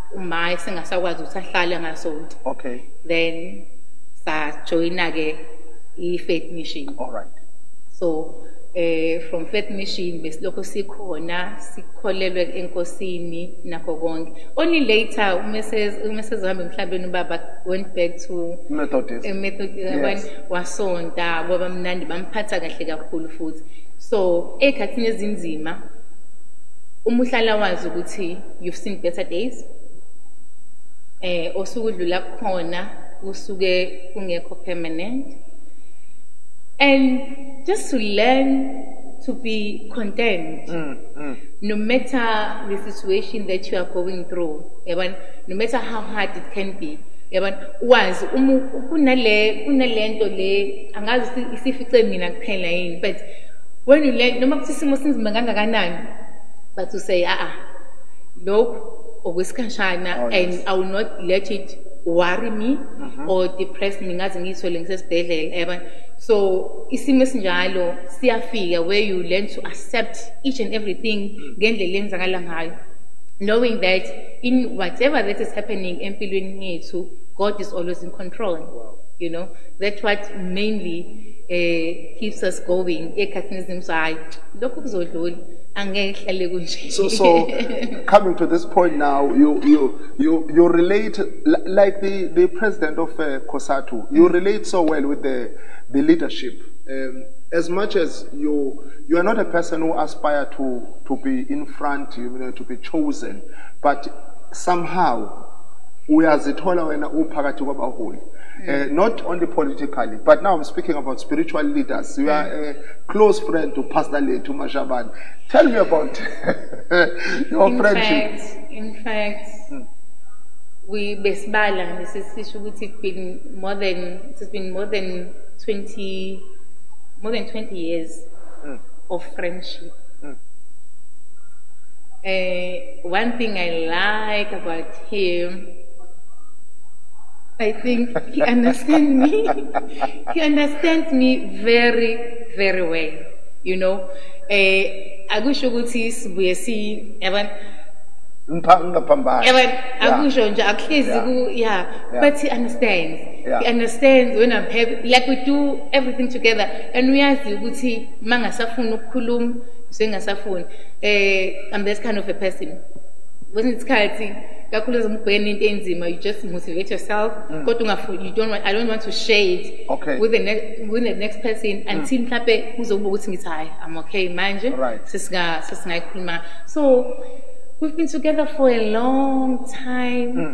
uma sengasakwazi ukuthi ahlale ngasonto.
Okay.
Then sajoyina ke i-faith mission.
All right.
So eh from faith mission besilokho sikhona sikholelwe enkosini nakho konke. Only later umeses umeses wami emhlabeni ubaba went back to
Methodist.
a method
Yes.
wasonta ngoba mnandi bamphatha kahle kakhulu futhi. So ekhathini ezinzima umuhlala wazi ukuthi you've seen better days. Eh osukudlula khona usuke kungekho permanent. And just to learn to be content,
Mm, mm.
no matter the situation that you are going through, yabona, no matter how hard it can be, yabona, wazi umu kunale kunalento le angazi isifice mina kuphela yini, but when you learn noma kuthi simo sinzima kangakanani, but to say ah ah lokho okwesikhashana,
Oh, yes.
and I will not let it worry me or depress me ngaze ngiyithole ngisesibhedlela, yabona. So isimo esinjalo siyafika where you learn to accept each and everything ngendlela enzakala ngayo, knowing that in whatever that is happening empilweni yethu, God is always in control.
Wow.
You know, that's what mainly uh, keeps us going. Ekhathini ezinzima hayi lokho kuzodlula angeke hlale kunje.
So, so coming to this point now, you you you you relate li- like the the president of uh, COSATU. You relate so well with the the leadership. Um, as much as you you are not a person who aspire to to be in front, you know, to be chosen, but somehow uyazithola wena uphakathi kwabaholi. Uh, not only politically, but now I'm speaking about spiritual leaders. You are a close friend to Pastor Letu Mashaban. Tell me about your
in
friendship.
fact, in fact, we besibala nesisisho ukuthi it's been more than it's been more than twenty more than twenty years
Mm.
of friendship.
Mm.
Uh, one thing I like about him, I think he understands me. He understands me very, very well. You know, eh, akusho ukuthi sibuye si yabona
Mpa- ngapambana.
yabona
Yeah.
akusho nje akuhlezi
Yeah.
ku yeah,
Yeah.
but he understands.
Yeah.
He understands when I'm happy, like we do everything together, and uyazi ukuthi mangasafuna ukukhuluma sengasafuna. Eh, I'm this kind of a person. When it's khathi kakhulu zomubhena into enzima, you just motivate yourself. Kodwa ungafuni, you don't want, I don't want to share it
Okay.
with the next with the next person until mhlawumbe kuzokuba ukuthi ngithi hayi I'm okay manje
Right.
sesinga sesingayikhuluma. So we've been together for a long time.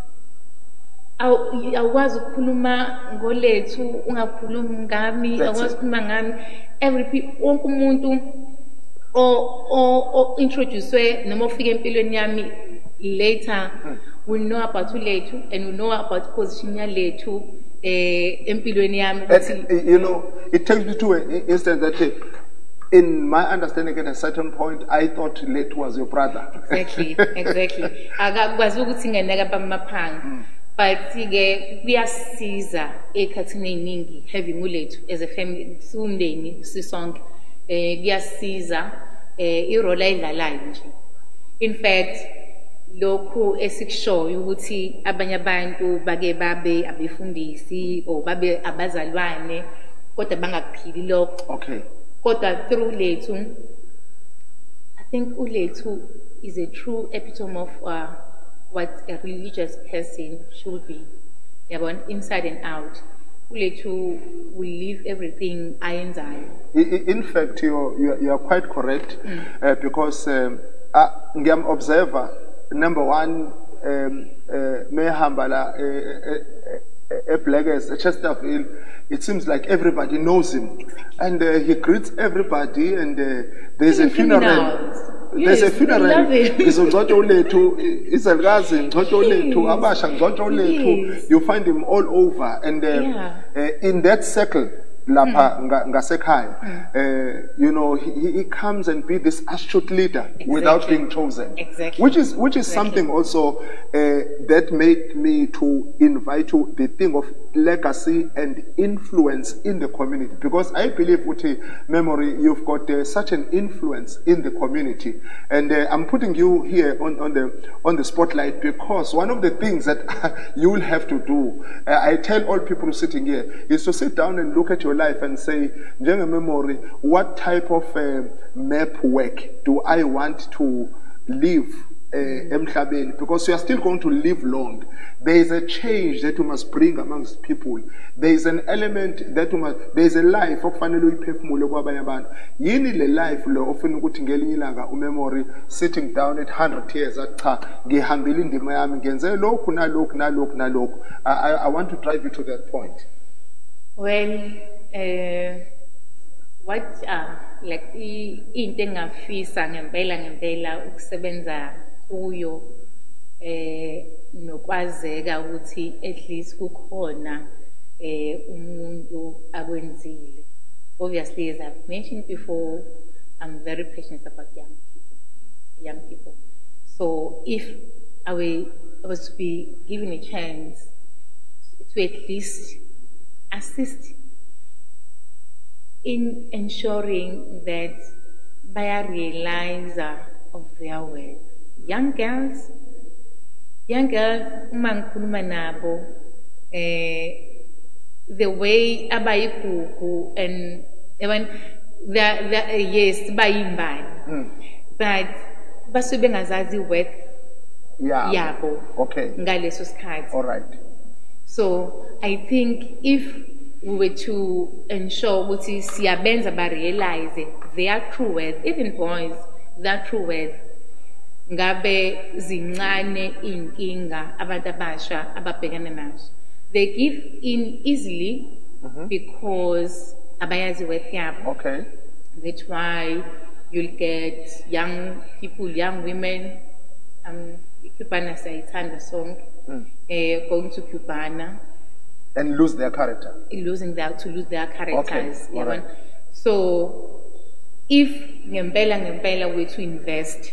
Aw awukwazi ukukhuluma ngolethu ungakhulumi ngami,
That's
awukwazi
it.
ukukhuluma ngami. Every pe- wonke umuntu o o o introduce noma ufike empilweni yami later we know about ulethu and we know about position yalethu eh empilweni yami ukuthi
And, uh, you know, it takes me to an instance that uh, in my understanding at a certain point, I thought Letu was your brother.
exactly exactly akakwazi ukuthi ngeneka bamaphanga but ke kuyasiza ekhathini eziningi having ulethu as a family sumndeni sisonke eh kuyasiza eh irole ayidlalayo nje. In fact lokhu esikushoyo ukuthi abanye abantu bake babe abefundisi or babe abazalwane kodwa bangakuphili lokho.
Okay.
Kodwa through Letu, I think uLetu is a true epitome of uh, what a religious person should be. Yabona, inside and out. uLetu will leave everything ayenzayo.
I- I- In fact, you're, you're, you're quite correct uh, because um, uh, ngiyam observer, number one, um, uh, mehamba la uh, Blackers, Chesterfield, it seems like everybody knows him. And uh, he greets everybody and uh, there's a
Even
funeral.
criminals.
There's a
Yes, we
funeral.
love him.
Ngizongcwatsha uLetu, izelikazi ngcwatsha uLetu,
Yes.
abasha ngcwatsha uLetu.
Yes.
You find him all over and uh,
Yeah.
uh, in that circle lapha nga- ngasekhaya, uh, you know, he, he comes and be this astute leader without
Exactly.
being chosen.
Exactly.
Which is which is
Exactly.
something also uh, that made me to invite you the thing of legacy and influence in the community, because I believe with a memory you've got uh, such an influence in the community, and uh, I'm putting you here on, on the on the spotlight because one of the things that you will have to do, uh, I tell all people sitting here, is to sit down and look at your life and say, njenge memory, what type of uh, map work do I want to live uh, emhlabeni? Because you are still going to live long. There is a change that you must bring amongst people. There is an element that you must, there is a life okufanele uyiphefumule kwabanye abantu. Yini le life lo ofuna ukuthi ngelinye ilanga umemory sitting down at one hundred years athi cha ngihambile indima yami ngenze lokhu nalokhu nalokhu nalokhu. I, I, I want to drive you to that point.
Well, uh, what are like i- into engafisa ngempela ngempela ukusebenza kuyo eh nokwazeka ukuthi at least kukhona eh umuntu akwenzile. Obviously, as I've mentioned before, I'm very passionate about young people, young people. So if I were- I was to be given a chance to at least assist in ensuring that by a realizer of their worth. Young girls, young girls, uma ngikhuluma nabo, eh, the way abayigugu and even the, the, yes, bayimbali, but basuke bengazazi worth
Yeah.
yabo
Okay.
ngaleso sikhathi.
All right.
So I think if we were to ensure ukuthi siyabenza ba realize their true worth, even boys, their true worth, ngabe zincane inkinga abantu abasha ababhekana nazo. They give in easily because abayazi worth yabo.
Okay.
That's why you'll get young people, young women, um, Cubana sayithanda song, eh, going to Cubana,
And lose their character.
losing their to lose their characters.
Okay,
yabona?
alright.
So if ngempela ngempela we to invest,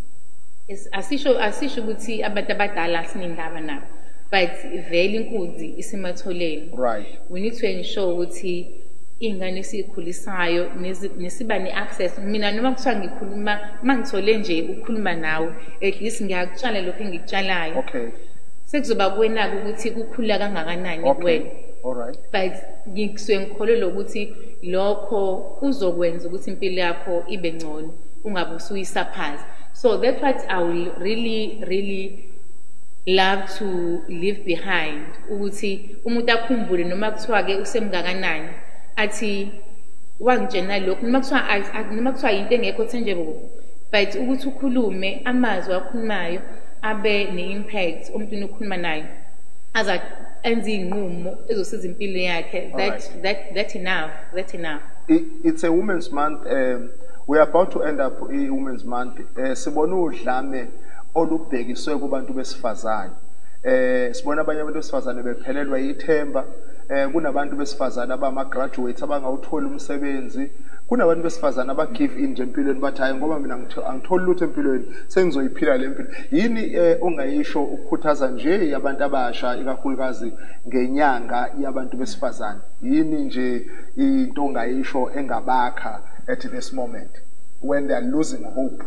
is asisho asisho ukuthi abantu abadala sinindaba nabo, but vele inkunzi isimatholeni.
Right.
We need to ensure ukuthi ingane esiyikhulisayo nesi- nesiba ne-access. Mina noma kuthiwa ngikhuluma mangithole nje ukukhuluma nawe, at least ngiyakutshala lokho engikutshalayo.
Okay.
Sekuzoba kuwena-ke ukuthi kukhula kangakanani kuwena.
Okay. All right.
But ngisuke ngikholelwa ukuthi lokho kuzokwenza ukuthi impilo yakho ibe ngcono, ungabe usuyisaphaza. So that's what I will really really love to leave behind, ukuthi umuntu akhumbule noma kuthiwa ke usemngakanani athi wangitshena lokhu, noma kuthiwa a- noma kuthiwa into engekho tangible, but ukuthi ukhulume amazwi akhulumayo abe ne-impact umuntu okhuluma naye, aza enze iy'nqumo ezosiza impilo yakhe. That
Alright.
that that enough, that's enough.
It, it's a Women's Month. Um, we are about to end up a Women's Month. Uh, sibona udlame olubhekiswe kubantu besifazane. Eh sibona abanye abantu besifazane bephelelwa yithemba. Eh kunabantu besifazane abama graduates abangawuthola umsebenzi. Kunabantu besifazane aba give in nje empilweni bathi hayi ngoba mina ngitho- angitholi lutho empilweni sengizoyiphila le mpilo. Yini eh, ongayisho ukukhuthaza nje abantu abasha ikakhulukazi ngenyanga yabantu besifazane? Yini nje into ongayisho engabakha at this moment when they are losing hope?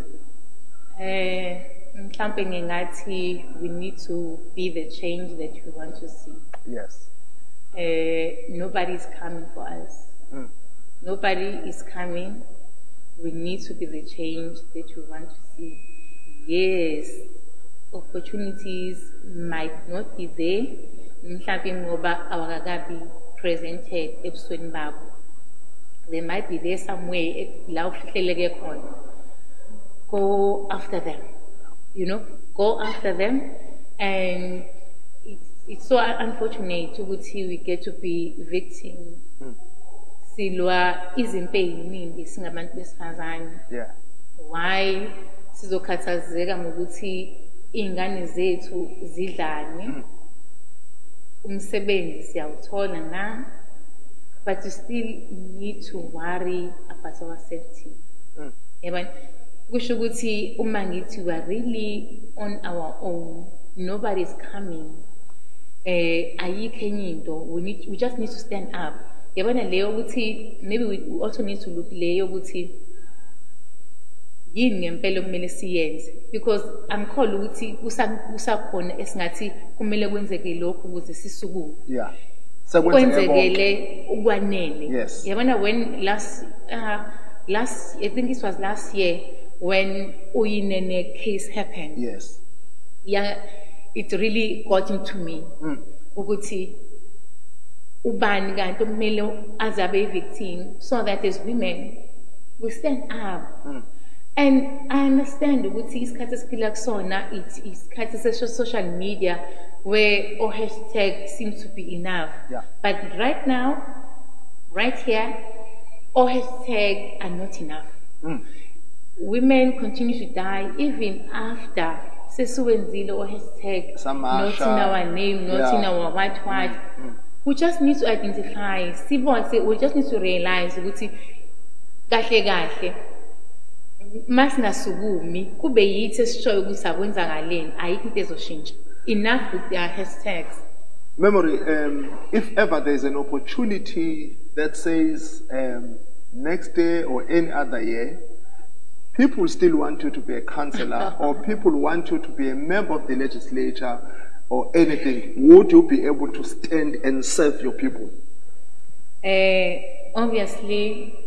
Eh mhlambe ngingathi we need to be the change that we want to see.
Yes.
Uh, nobody is coming for us.
Mm.
Nobody is coming. We need to be the change that we want to see. Yes, opportunities might not be there. Mhlawumbe ngoba awakakabi presented ebusweni bakho. They might be there somewhere la ufihleleke khona. Go after them. You know, go after them, and it's, it's so unfortunate ukuthi we get to be victim. Silwa izimpe eziningi singabantu besifazane.
Yeah.
Why sizokhathazeka ngokuthi ingane zethu zidlane? Umsebenzi siyawuthola na? but we still need to worry about our safety.
Mm.
Yabona? Kusho ukuthi uma ngithi we are really on our own, nobody is coming. Eh, ayikho enye into, we need, we just need to stand up. Yabona leyo ukuthi maybe we also need to look leyo ukuthi yini ngempela kumele siyenze, because angikholwa ukuthi kusakhona esingathi kumele kwenzeke lokho ukuze sisukume.
Yeah.
Kwenzekele ukwanele.
Yes.
Yabona when last uh, last I think it was last year when Uyinene case happened.
Yes.
Yeah, it really got into me.
Mm.
Ukuthi ubani kanti kumele azabe victim, so that as women we stand up.
Mm.
And I understand ukuthi isikhathi esiphila kusona it isikhathi se social media where all hashtag seems to be enough.
Yeah.
But right now, right here, all hashtag are not enough.
Mm.
Women continue to die even after sesuwenzile or hashtag not in our name, not
Yeah.
in our what what.
Mm.
We just need to identify. Sibone, we just need to realize ukuthi kahle kahle masingasukumi kube yithi esishoyo ukuthi akwenzakaleni ayikho into ezoshintsha. Enough with their hashtags.
Memory, um, if ever there's an opportunity that says um, next year or any other year, people still want you to be a councillor or people want you to be a member of the legislature or anything, would you be able to stand and serve your people?
Uh, obviously,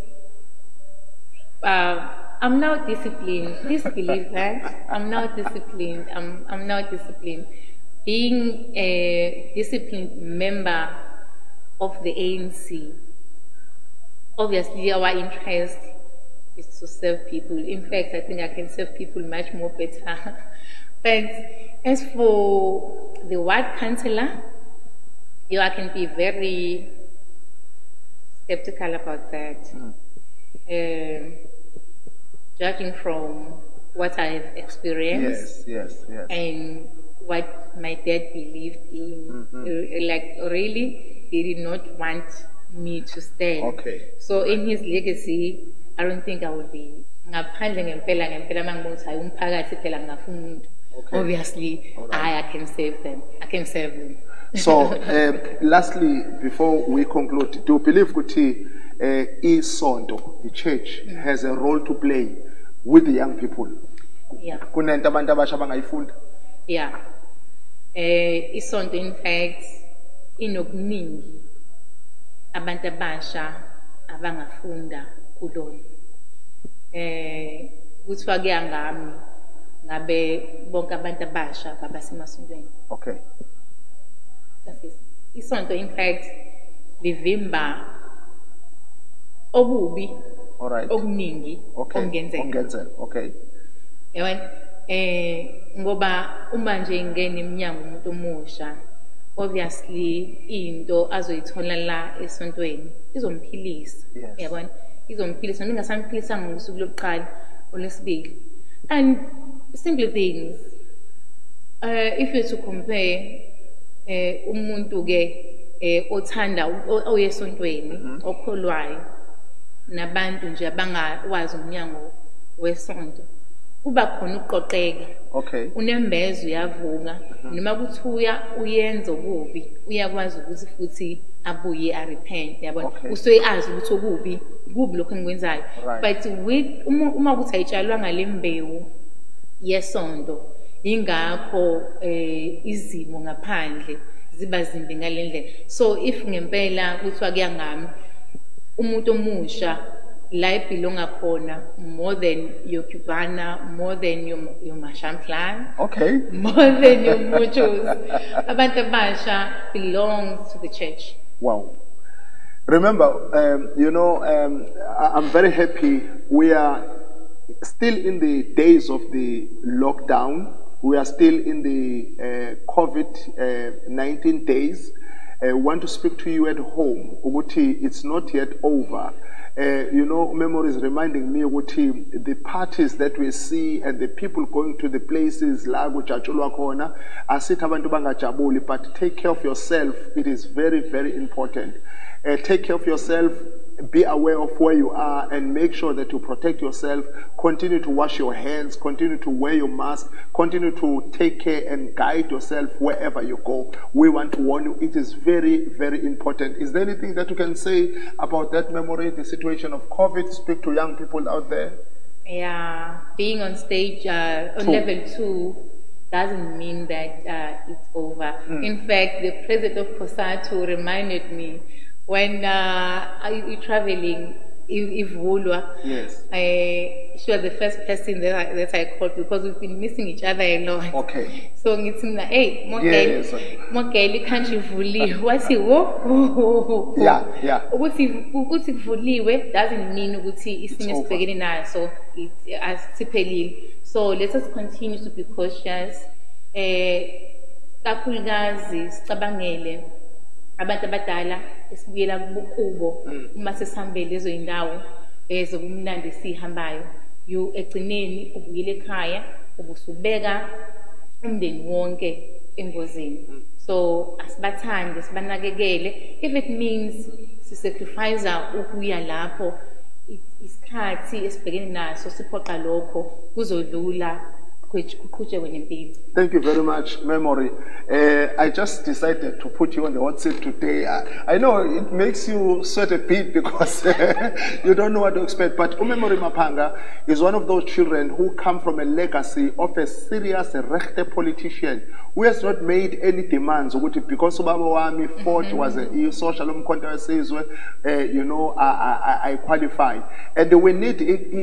uh, I'm now disciplined. Please believe that. I'm now disciplined. I'm, I'm now disciplined. Being a disciplined member of the A N C, obviously our interest is to serve people. In fact, I think I can serve people much more better. But as for the ward councillor, you know, I can be very skeptical about that.
Mm.
Uh, judging from what I have experienced
Yes, yes, yes.
and what my dad believed in.
Mm-hmm.
Uh, like, really, he did not want me to stay.
Okay.
So in his legacy, I don't think I would be. Ngaphandle ngempela ngempela mangibona ukuthi hayi umphakathi phela ngafuna umuntu.
Okay.
Obviously,
All right.
I, I can save them. I can serve them.
So, um, lastly, before we conclude, do you believe Kuti uh, Isonto, the church,
Mm.
has a role to play with the young people?
Yeah.
Kunento abantu abasha abangayifunda?
Yeah. Eh, isonto in fact inokuningi abantu abasha abangafunda kulona. Eh, kuthiwa kuya ngami ngabe bonke abantu abasha babasemasontweni.
Okay.
That's it. Isonto in fact livimba okubi
All right.
okuningi
Okay.
okungenzeka.
Okungenzeka. Okay.
Yabona eh ngoba uma nje ingene eminyango umuntu omusha, obviously into azoyithola la esontweni izomphilisa.
Yes.
Yabona izomphilisa ningasamphilisa ngosuku lokuqala olesibili. And simple things, uh, if you to compare eh umuntu ke eh othanda oyesontweni okholwayo nabantu nje abangawazi umnyango wesonto, kuba khona ukuqoqeka.
Okay.
Unembezo uyavuka noma kuthuya uyenza okubi uyakwazi ukuthi futhi abuye a repent, yabona
Okay.
usuye azi ukuthi okubi kubi lokho engikwenzayo.
Right.
But with uma uma kuthi ayitshalwa ngalembewu yesonto, ingakho eh izimo ngaphandle ziba zimbi ngalendlela. So if ngempela kuthiwa kuya ngami umuntu omusha la ibelonga khona more than your Cubana, more than your your Mashamplan,
Okay.
more than your Muchos, abantu abasha belongs to the church.
Wow. Remember, um, you know, um, I- I'm very happy. We are still in the days of the lockdown. We are still in the uh, COVID nineteen days. I want to speak to you at home. Uguti, it's not yet over. Uh, you know, memory is reminding me, Uguti, the parties that we see and the people going to the places, la kujatshulwa khona, asithi abantu bangajabuli, but take care of yourself. It is very, very important. Uh, take care of yourself. Be aware of where you are and make sure that you protect yourself. Continue to wash your hands. Continue to wear your mask. Continue to take care and guide yourself wherever you go. We want to warn you, it is very, very important. Is there anything that you can say about that memory, the situation of COVID? Speak to young people out there.
Yeah, being on stage uh, on
Two.
level two doesn't mean that uh, it's over.
Mm.
In fact, the president of COSATU reminded me when uh, I, you're traveling, Ivulwa,
Yes.
I, she was the first person that I, that I called because we've been missing each other a lot.
Okay.
So ngithi mina, hey,
Yes.
Mogeli country ivuliwe. Wathi wo?
Yeah, yeah.
Ukuthi ukuthi kuvuliwe doesn't mean ukuthi isimo
over.
sibhekene naso it asiphelile. So let us continue to be cautious. Eh kakhulukazi sicabangele abantu abadala esibuyela kubo uma sesihambele lezo indawo ezobumnandi sihambayo you egcineni ubuyele ekhaya ubusubeka umndeni wonke engozini. So asibathande sibanakekele if it means si sacrifice ukuya lapho isikhathi esibhekene naso siphoqa lokho kuzodlula.
Thank you very much, Memory. Uh, I just decided to put you on the hot seat today. I, I know it makes you sweat a bit because you don't know what to expect, but Memory Mapanga is one of those children who come from a legacy of a serious rechte politician who has not made any demands because Ubaba Wami fought was a social umkhonto you know, I, I, I qualify. And we need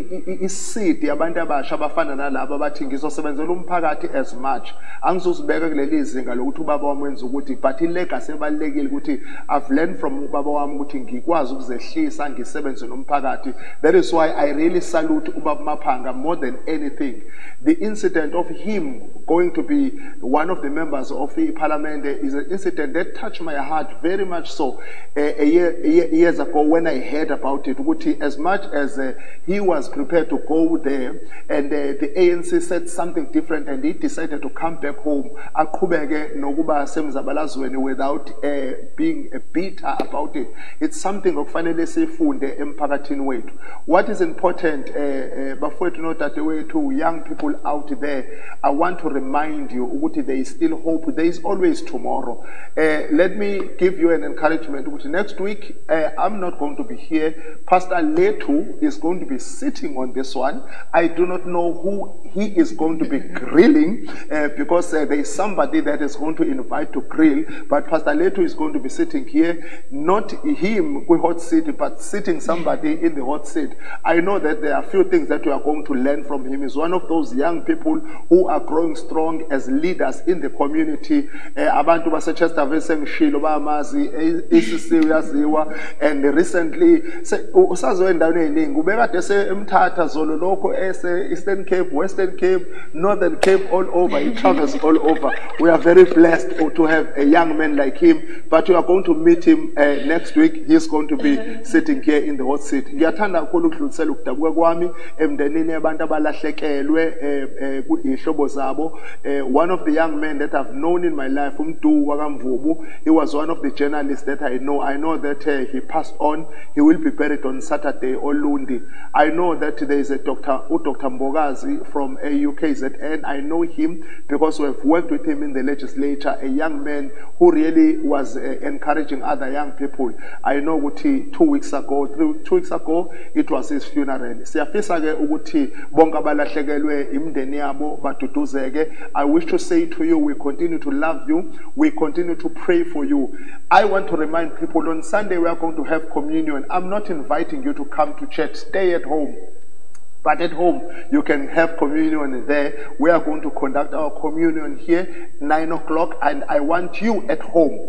a seat, the abantu abasha abafana nalabo abathi ngizosebenzela umphakathi as much. Angizosibeka kuleli izinga lokuthi ubaba wami wenza ukuthi but ilegacy ebalekile ukuthi I've learned from ubaba wami ukuthi ngikwazi ukuzehlisa ngisebenze nomphakathi. That is why I really salute Ubaba Maphanga more than anything. The incident of him going to be one of the members of the parliament is an incident that touched my heart very much so. Uh, a year, a year, years ago when I heard about it, as much as uh, he was prepared to go there and uh, the A N C said something different and he decided to come back home aqhubeke nokuba semzabalazweni without uh, being uh, bitter about it. It's something okufanele sifunde emphakathini wethu. What is important, bafowethu nodadewethu, young people out there, I want to remind you ukuthi there is still hope, there is always tomorrow. Uh, let me give you an encouragement. Next week, uh, I'm not going to be here. Pastor Letu is going to be sitting on this one. I do not know who he is going to be grilling uh, because uh, there is somebody that is going to invite to grill, but Pastor Letu is going to be sitting here, not him with hot seat, but sitting somebody in the hot seat. I know that there are a few things that we are going to learn from him. He's one of those young people who are growing strong as leaders in the community. Abantu base-Chester besengishilo bayamazi isisiyaziwa, and recently usazo endaweni eziningi ubekade emthatha zolo lokho ese Eastern Cape, Western Cape, Northern Cape, all over. He travels all over. We are very blessed to have a young man like him, but you are going to meet him uh, next week. He is going to be sitting here in the hot seat. Ngiyathanda kakhulu ukudlulisela ukudabuka kwami emndenini abantu abalahlekelwe ihlobo zabo. One of the young men that I've known in my life, uMdu wakamvubu, he was one of the journalists that I know. I know that uh, he passed on. He will be buried on Saturday or Lundi. I know that there is a Doctor Doctor Mbogazi from a U K Z N. I know him because we have worked with him in the legislature, a young man who really was uh, encouraging other young people. I know Uguti two weeks ago, three, two weeks ago, it was his funeral. Siyafisa-ke ukuthi bonke abalahlekelwe imindeni yabo baduduzeke. I wish to say to you, we continue to love you. We continue to pray for you. I want to remind people on Sunday we are going to have communion. I'm not inviting you to come to church. Stay at home. But at home, you can have communion there. We are going to conduct our communion here, nine o'clock, and I want you at home.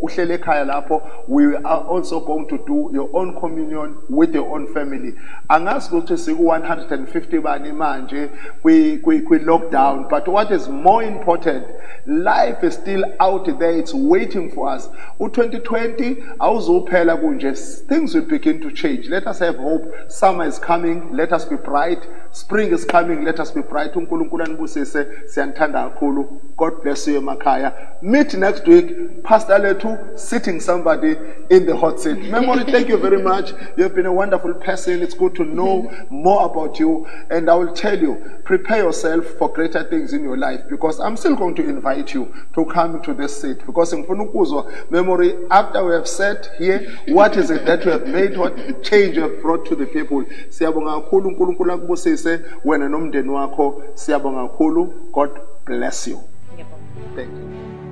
We are also going to do your own communion with your own family. Angas go to see one hundred fifty bani manje, we we we lockdown. But what is more important, life is still out there. It's waiting for us. U twenty twenty, things will begin to change. Let us have hope. Summer is coming. Let us be bright. Spring is coming. Let us be bright. uNkulunkulu anibusise. Siyanithanda kakhulu. God bless you emakhaya. Meet next week. Pastor Letu sitting somebody in the hot seat. Memory, thank you very much. You have been a wonderful person. It's good to know more about you. And I will tell you, prepare yourself for greater things in your life, because I'm still going to invite you to come to this seat. Because in Memory, after we have sat here, what is it that you have made? What change you have brought to the people? Siyabonga kakhulu uNkulunkulu akubusise wena nomndeni wakho. Siyabonga kakhulu. God bless you. Thank you.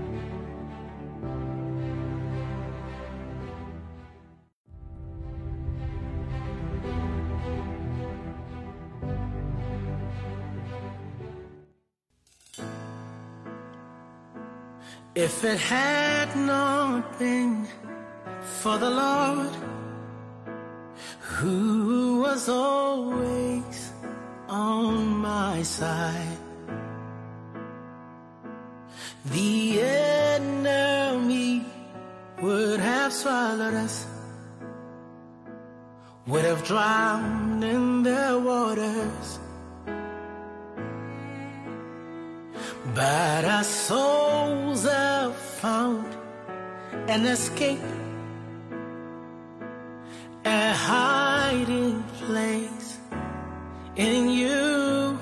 If it had not been for the Lord, who was always on my side, the enemy would have swallowed us, would have drowned in their waters. But our souls have found an escape, a hiding place in you.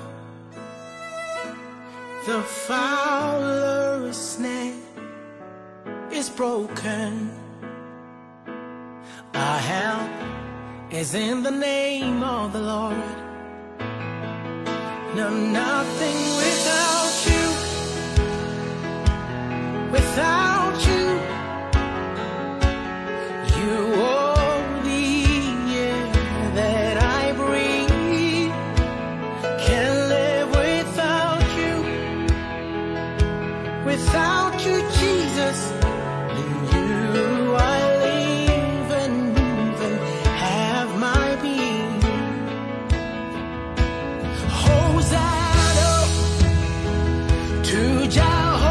The fowler's snare is broken. Our help is in the name of the Lord. No, nothing without you. Without you, you are the air that I breathe. Can't live without you. Without you, Jesus, in you I live and move and have my being. Hosanna to Jehovah.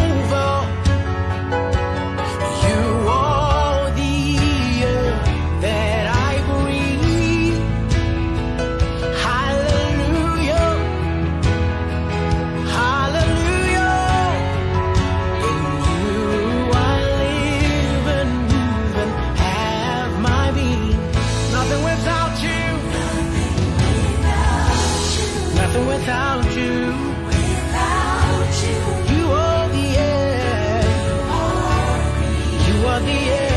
Without you, without you, you are the air, you are the air.